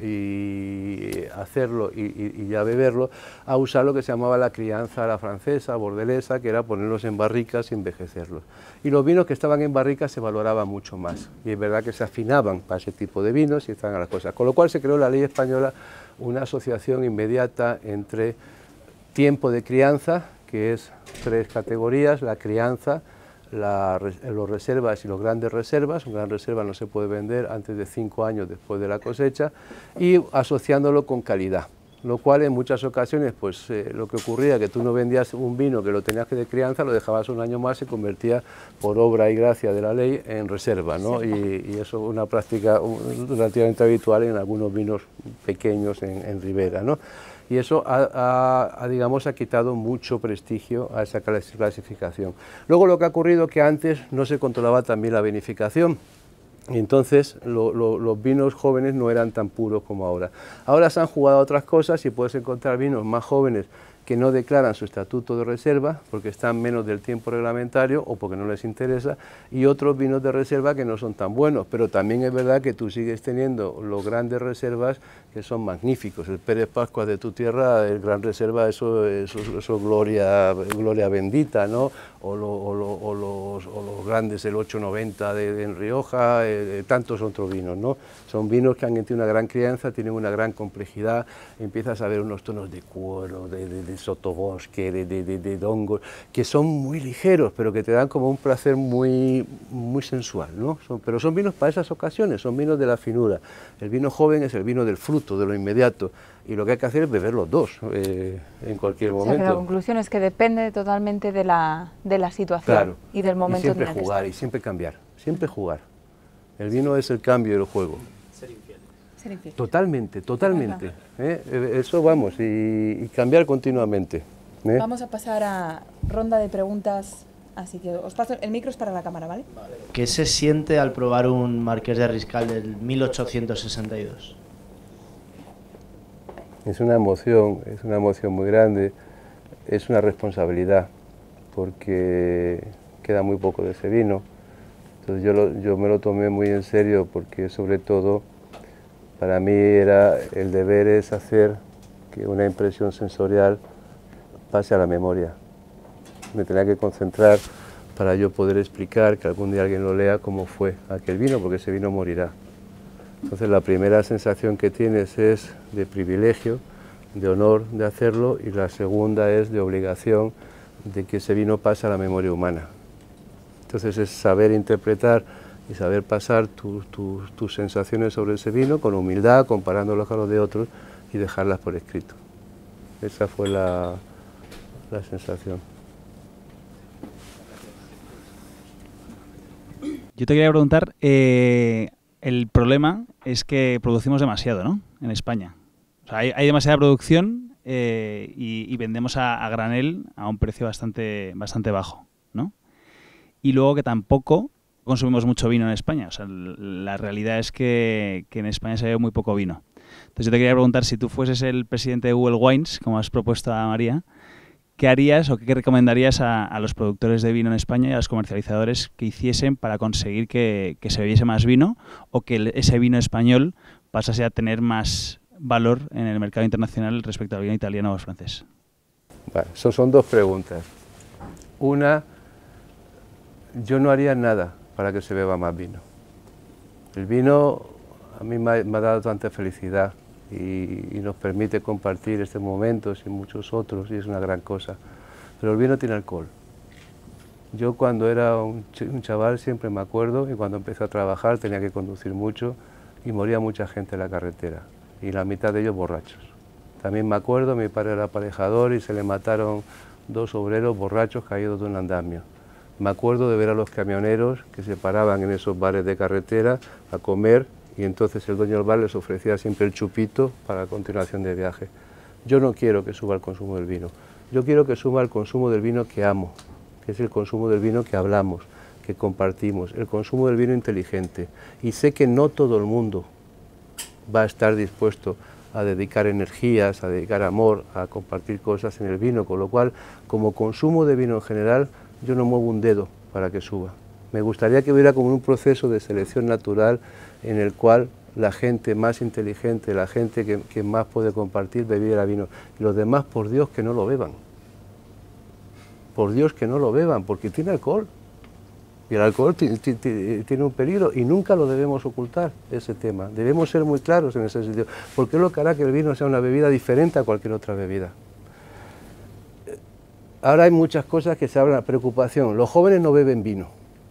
y hacerlo y ya beberlo, a usar lo que se llamaba la crianza a la francesa, bordelesa, que era ponerlos en barricas y envejecerlos. Y los vinos que estaban en barricas se valoraban mucho más, y es verdad que se afinaban para ese tipo de vinos y estaban a las cosas. Con lo cual se creó la ley española, una asociación inmediata entre tiempo de crianza, que es 3 categorías, la crianza, los reservas y los grandes reservas. Un gran reserva no se puede vender antes de 5 años después de la cosecha, y asociándolo con calidad, lo cual en muchas ocasiones pues lo que ocurría que tú no vendías un vino que lo tenías que de crianza, lo dejabas un año más y se convertía por obra y gracia de la ley en reserva, ¿no? Sí. Y eso es una práctica relativamente habitual en algunos vinos pequeños en Ribera, ¿no? Y eso digamos, ha quitado mucho prestigio a esa clasificación. Luego lo que ha ocurrido es que antes no se controlaba también la vinificación, y entonces los vinos jóvenes no eran tan puros como ahora. Ahora se han jugado a otras cosas y puedes encontrar vinos más jóvenes que no declaran su estatuto de reserva porque están menos del tiempo reglamentario o porque no les interesa, y otros vinos de reserva que no son tan buenos, pero también es verdad que tú sigues teniendo los grandes reservas que son magníficos. El Pérez Pascuas de tu tierra, el gran reserva, eso gloria bendita, ¿no? O los grandes, el 890 en Rioja, tantos otros vinos, ¿no? Son vinos que han tenido una gran crianza, tienen una gran complejidad, empiezas a ver unos tonos de cuero, de sotobosque, de hongos, que son muy ligeros, pero que te dan como un placer muy sensual, ¿no? Pero son vinos para esas ocasiones, son vinos de la finura. El vino joven es el vino del fruto, de lo inmediato, y lo que hay que hacer es beber los dos en cualquier momento. O sea, que la conclusión es que depende totalmente de la situación, claro, y del momento. Y siempre jugar, y siempre cambiar, siempre jugar. El vino es el cambio del juego. Ser infiel. Ser infiel. Totalmente, totalmente. Eso vamos, y cambiar continuamente. Vamos a pasar a ronda de preguntas, así que os paso, el micro es para la cámara, ¿vale? ¿Qué se siente al probar un Marqués de Riscal del 1862? Es una emoción muy grande, es una responsabilidad, porque queda muy poco de ese vino. Entonces yo me lo tomé muy en serio, porque sobre todo para mí era el deber es hacer que una impresión sensorial pase a la memoria. Me tenía que concentrar para yo poder explicar, que algún día alguien lo lea, cómo fue aquel vino, porque ese vino morirá. Entonces la primera sensación que tienes es de privilegio, de honor de hacerlo, y la segunda es de obligación de que ese vino pase a la memoria humana. Entonces es saber interpretar y saber pasar tus sensaciones sobre ese vino con humildad, comparándolos con los de otros y dejarlas por escrito. Esa fue la sensación. Yo te quería preguntar, el problema es que producimos demasiado, ¿no? En España. O sea, hay demasiada producción y vendemos a granel a un precio bastante bajo, ¿no? Y luego que tampoco consumimos mucho vino en España. O sea, la realidad es que en España se bebe muy poco vino. Entonces yo te quería preguntar, si tú fueses el presidente de Google Wines, como has propuesto a María, ¿qué harías o qué recomendarías a los productores de vino en España y a los comercializadores que hiciesen para conseguir que se bebiese más vino o que ese vino español pasase a tener más valor en el mercado internacional respecto al vino italiano o francés? Vale, son dos preguntas. Una, yo no haría nada para que se beba más vino. El vino a mí me ha dado tanta felicidad y nos permite compartir este momento y muchos otros, y es una gran cosa. Pero el vino tiene alcohol. Yo cuando era un chaval siempre me acuerdo, y cuando empecé a trabajar tenía que conducir mucho y moría mucha gente en la carretera, y la mitad de ellos borrachos. También me acuerdo, mi padre era aparejador y se le mataron 2 obreros borrachos caídos de un andamio. Me acuerdo de ver a los camioneros que se paraban en esos bares de carretera a comer, y entonces el dueño del bar les ofrecía siempre el chupito para la continuación de viaje. Yo no quiero que suba el consumo del vino, yo quiero que suba el consumo del vino que amo, que es el consumo del vino que hablamos, que compartimos, el consumo del vino inteligente. Y sé que no todo el mundo va a estar dispuesto a dedicar energías, a dedicar amor, a compartir cosas en el vino, con lo cual, como consumo de vino en general, yo no muevo un dedo para que suba. Me gustaría que hubiera como un proceso de selección natural en el cual la gente más inteligente, la gente que más puede compartir, bebiera vino. Y los demás, por Dios, que no lo beban. Por Dios, que no lo beban, porque tiene alcohol. Y el alcohol tiene un peligro y nunca lo debemos ocultar, ese tema. Debemos ser muy claros en ese sentido, porque es lo que hará que el vino sea una bebida diferente a cualquier otra bebida. Ahora hay muchas cosas que se hablan, preocupación. Los jóvenes no beben vino.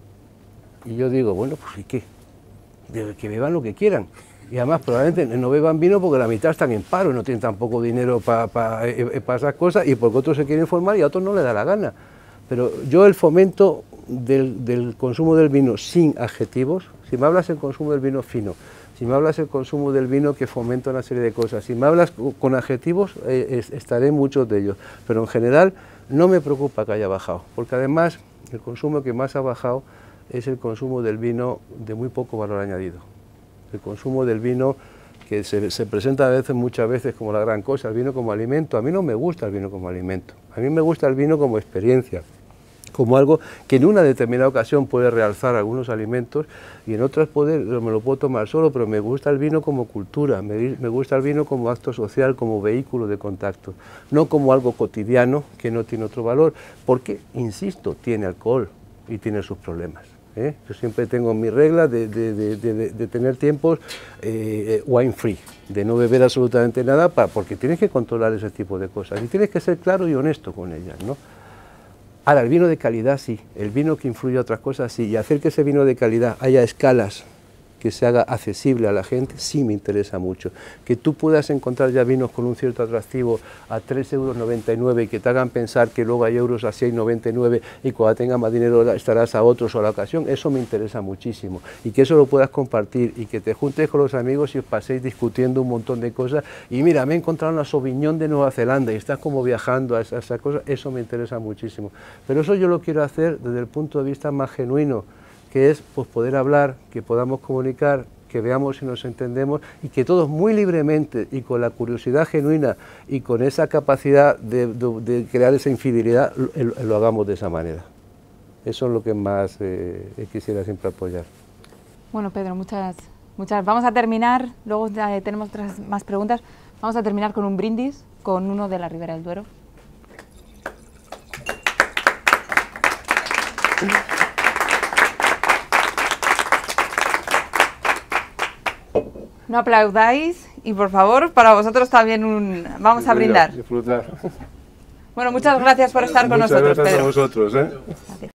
Y yo digo, bueno, pues ¿y qué? Que beban lo que quieran. Y además probablemente no beban vino porque la mitad están en paro y no tienen tampoco dinero para esas cosas, y porque otros se quieren informar y a otros no les da la gana. Pero yo el fomento del consumo del vino sin adjetivos, si me hablas del consumo del vino fino, si me hablas del consumo del vino que fomenta una serie de cosas, si me hablas con adjetivos, estaré en muchos de ellos. Pero en general no me preocupa que haya bajado, porque además el consumo que más ha bajado es el consumo del vino de muy poco valor añadido. El consumo del vino que se presenta muchas veces como la gran cosa, el vino como alimento. A mí no me gusta el vino como alimento, a mí me gusta el vino como experiencia, como algo que en una determinada ocasión puede realzar algunos alimentos y en otras me lo puedo tomar solo, pero me gusta el vino como cultura, me gusta el vino como acto social, como vehículo de contacto, no como algo cotidiano que no tiene otro valor, porque, insisto, tiene alcohol y tiene sus problemas. Yo siempre tengo mi regla de tener tiempos wine free, de no beber absolutamente nada, porque tienes que controlar ese tipo de cosas y tienes que ser claro y honesto con ellas, ¿no? Ahora, el vino de calidad sí, el vino que influye a otras cosas sí, y hacer que ese vino de calidad haya escalas que se haga accesible a la gente, sí me interesa mucho. Que tú puedas encontrar ya vinos con un cierto atractivo a 3,99 € y que te hagan pensar que luego hay euros a 6,99 y cuando tengas más dinero estarás a otros o a la ocasión, eso me interesa muchísimo. Y que eso lo puedas compartir y que te juntes con los amigos y os paséis discutiendo un montón de cosas. Y mira, me he encontrado una Sauvignon de Nueva Zelanda y estás como viajando a esa cosa, eso me interesa muchísimo. Pero eso yo lo quiero hacer desde el punto de vista más genuino, que es pues, poder hablar, que podamos comunicar, que veamos si nos entendemos y que todos muy libremente y con la curiosidad genuina y con esa capacidad de crear esa infidelidad lo hagamos de esa manera. Eso es lo que más quisiera siempre apoyar. Bueno, Pedro, muchas. Vamos a terminar, luego tenemos otras más preguntas. Vamos a terminar con un brindis con uno de la Ribera del Duero. No aplaudáis y por favor, para vosotros también vamos a brindar. Disfrutar. Bueno, muchas gracias por estar con nosotros, Muchas gracias Pedro. a vosotros. Gracias.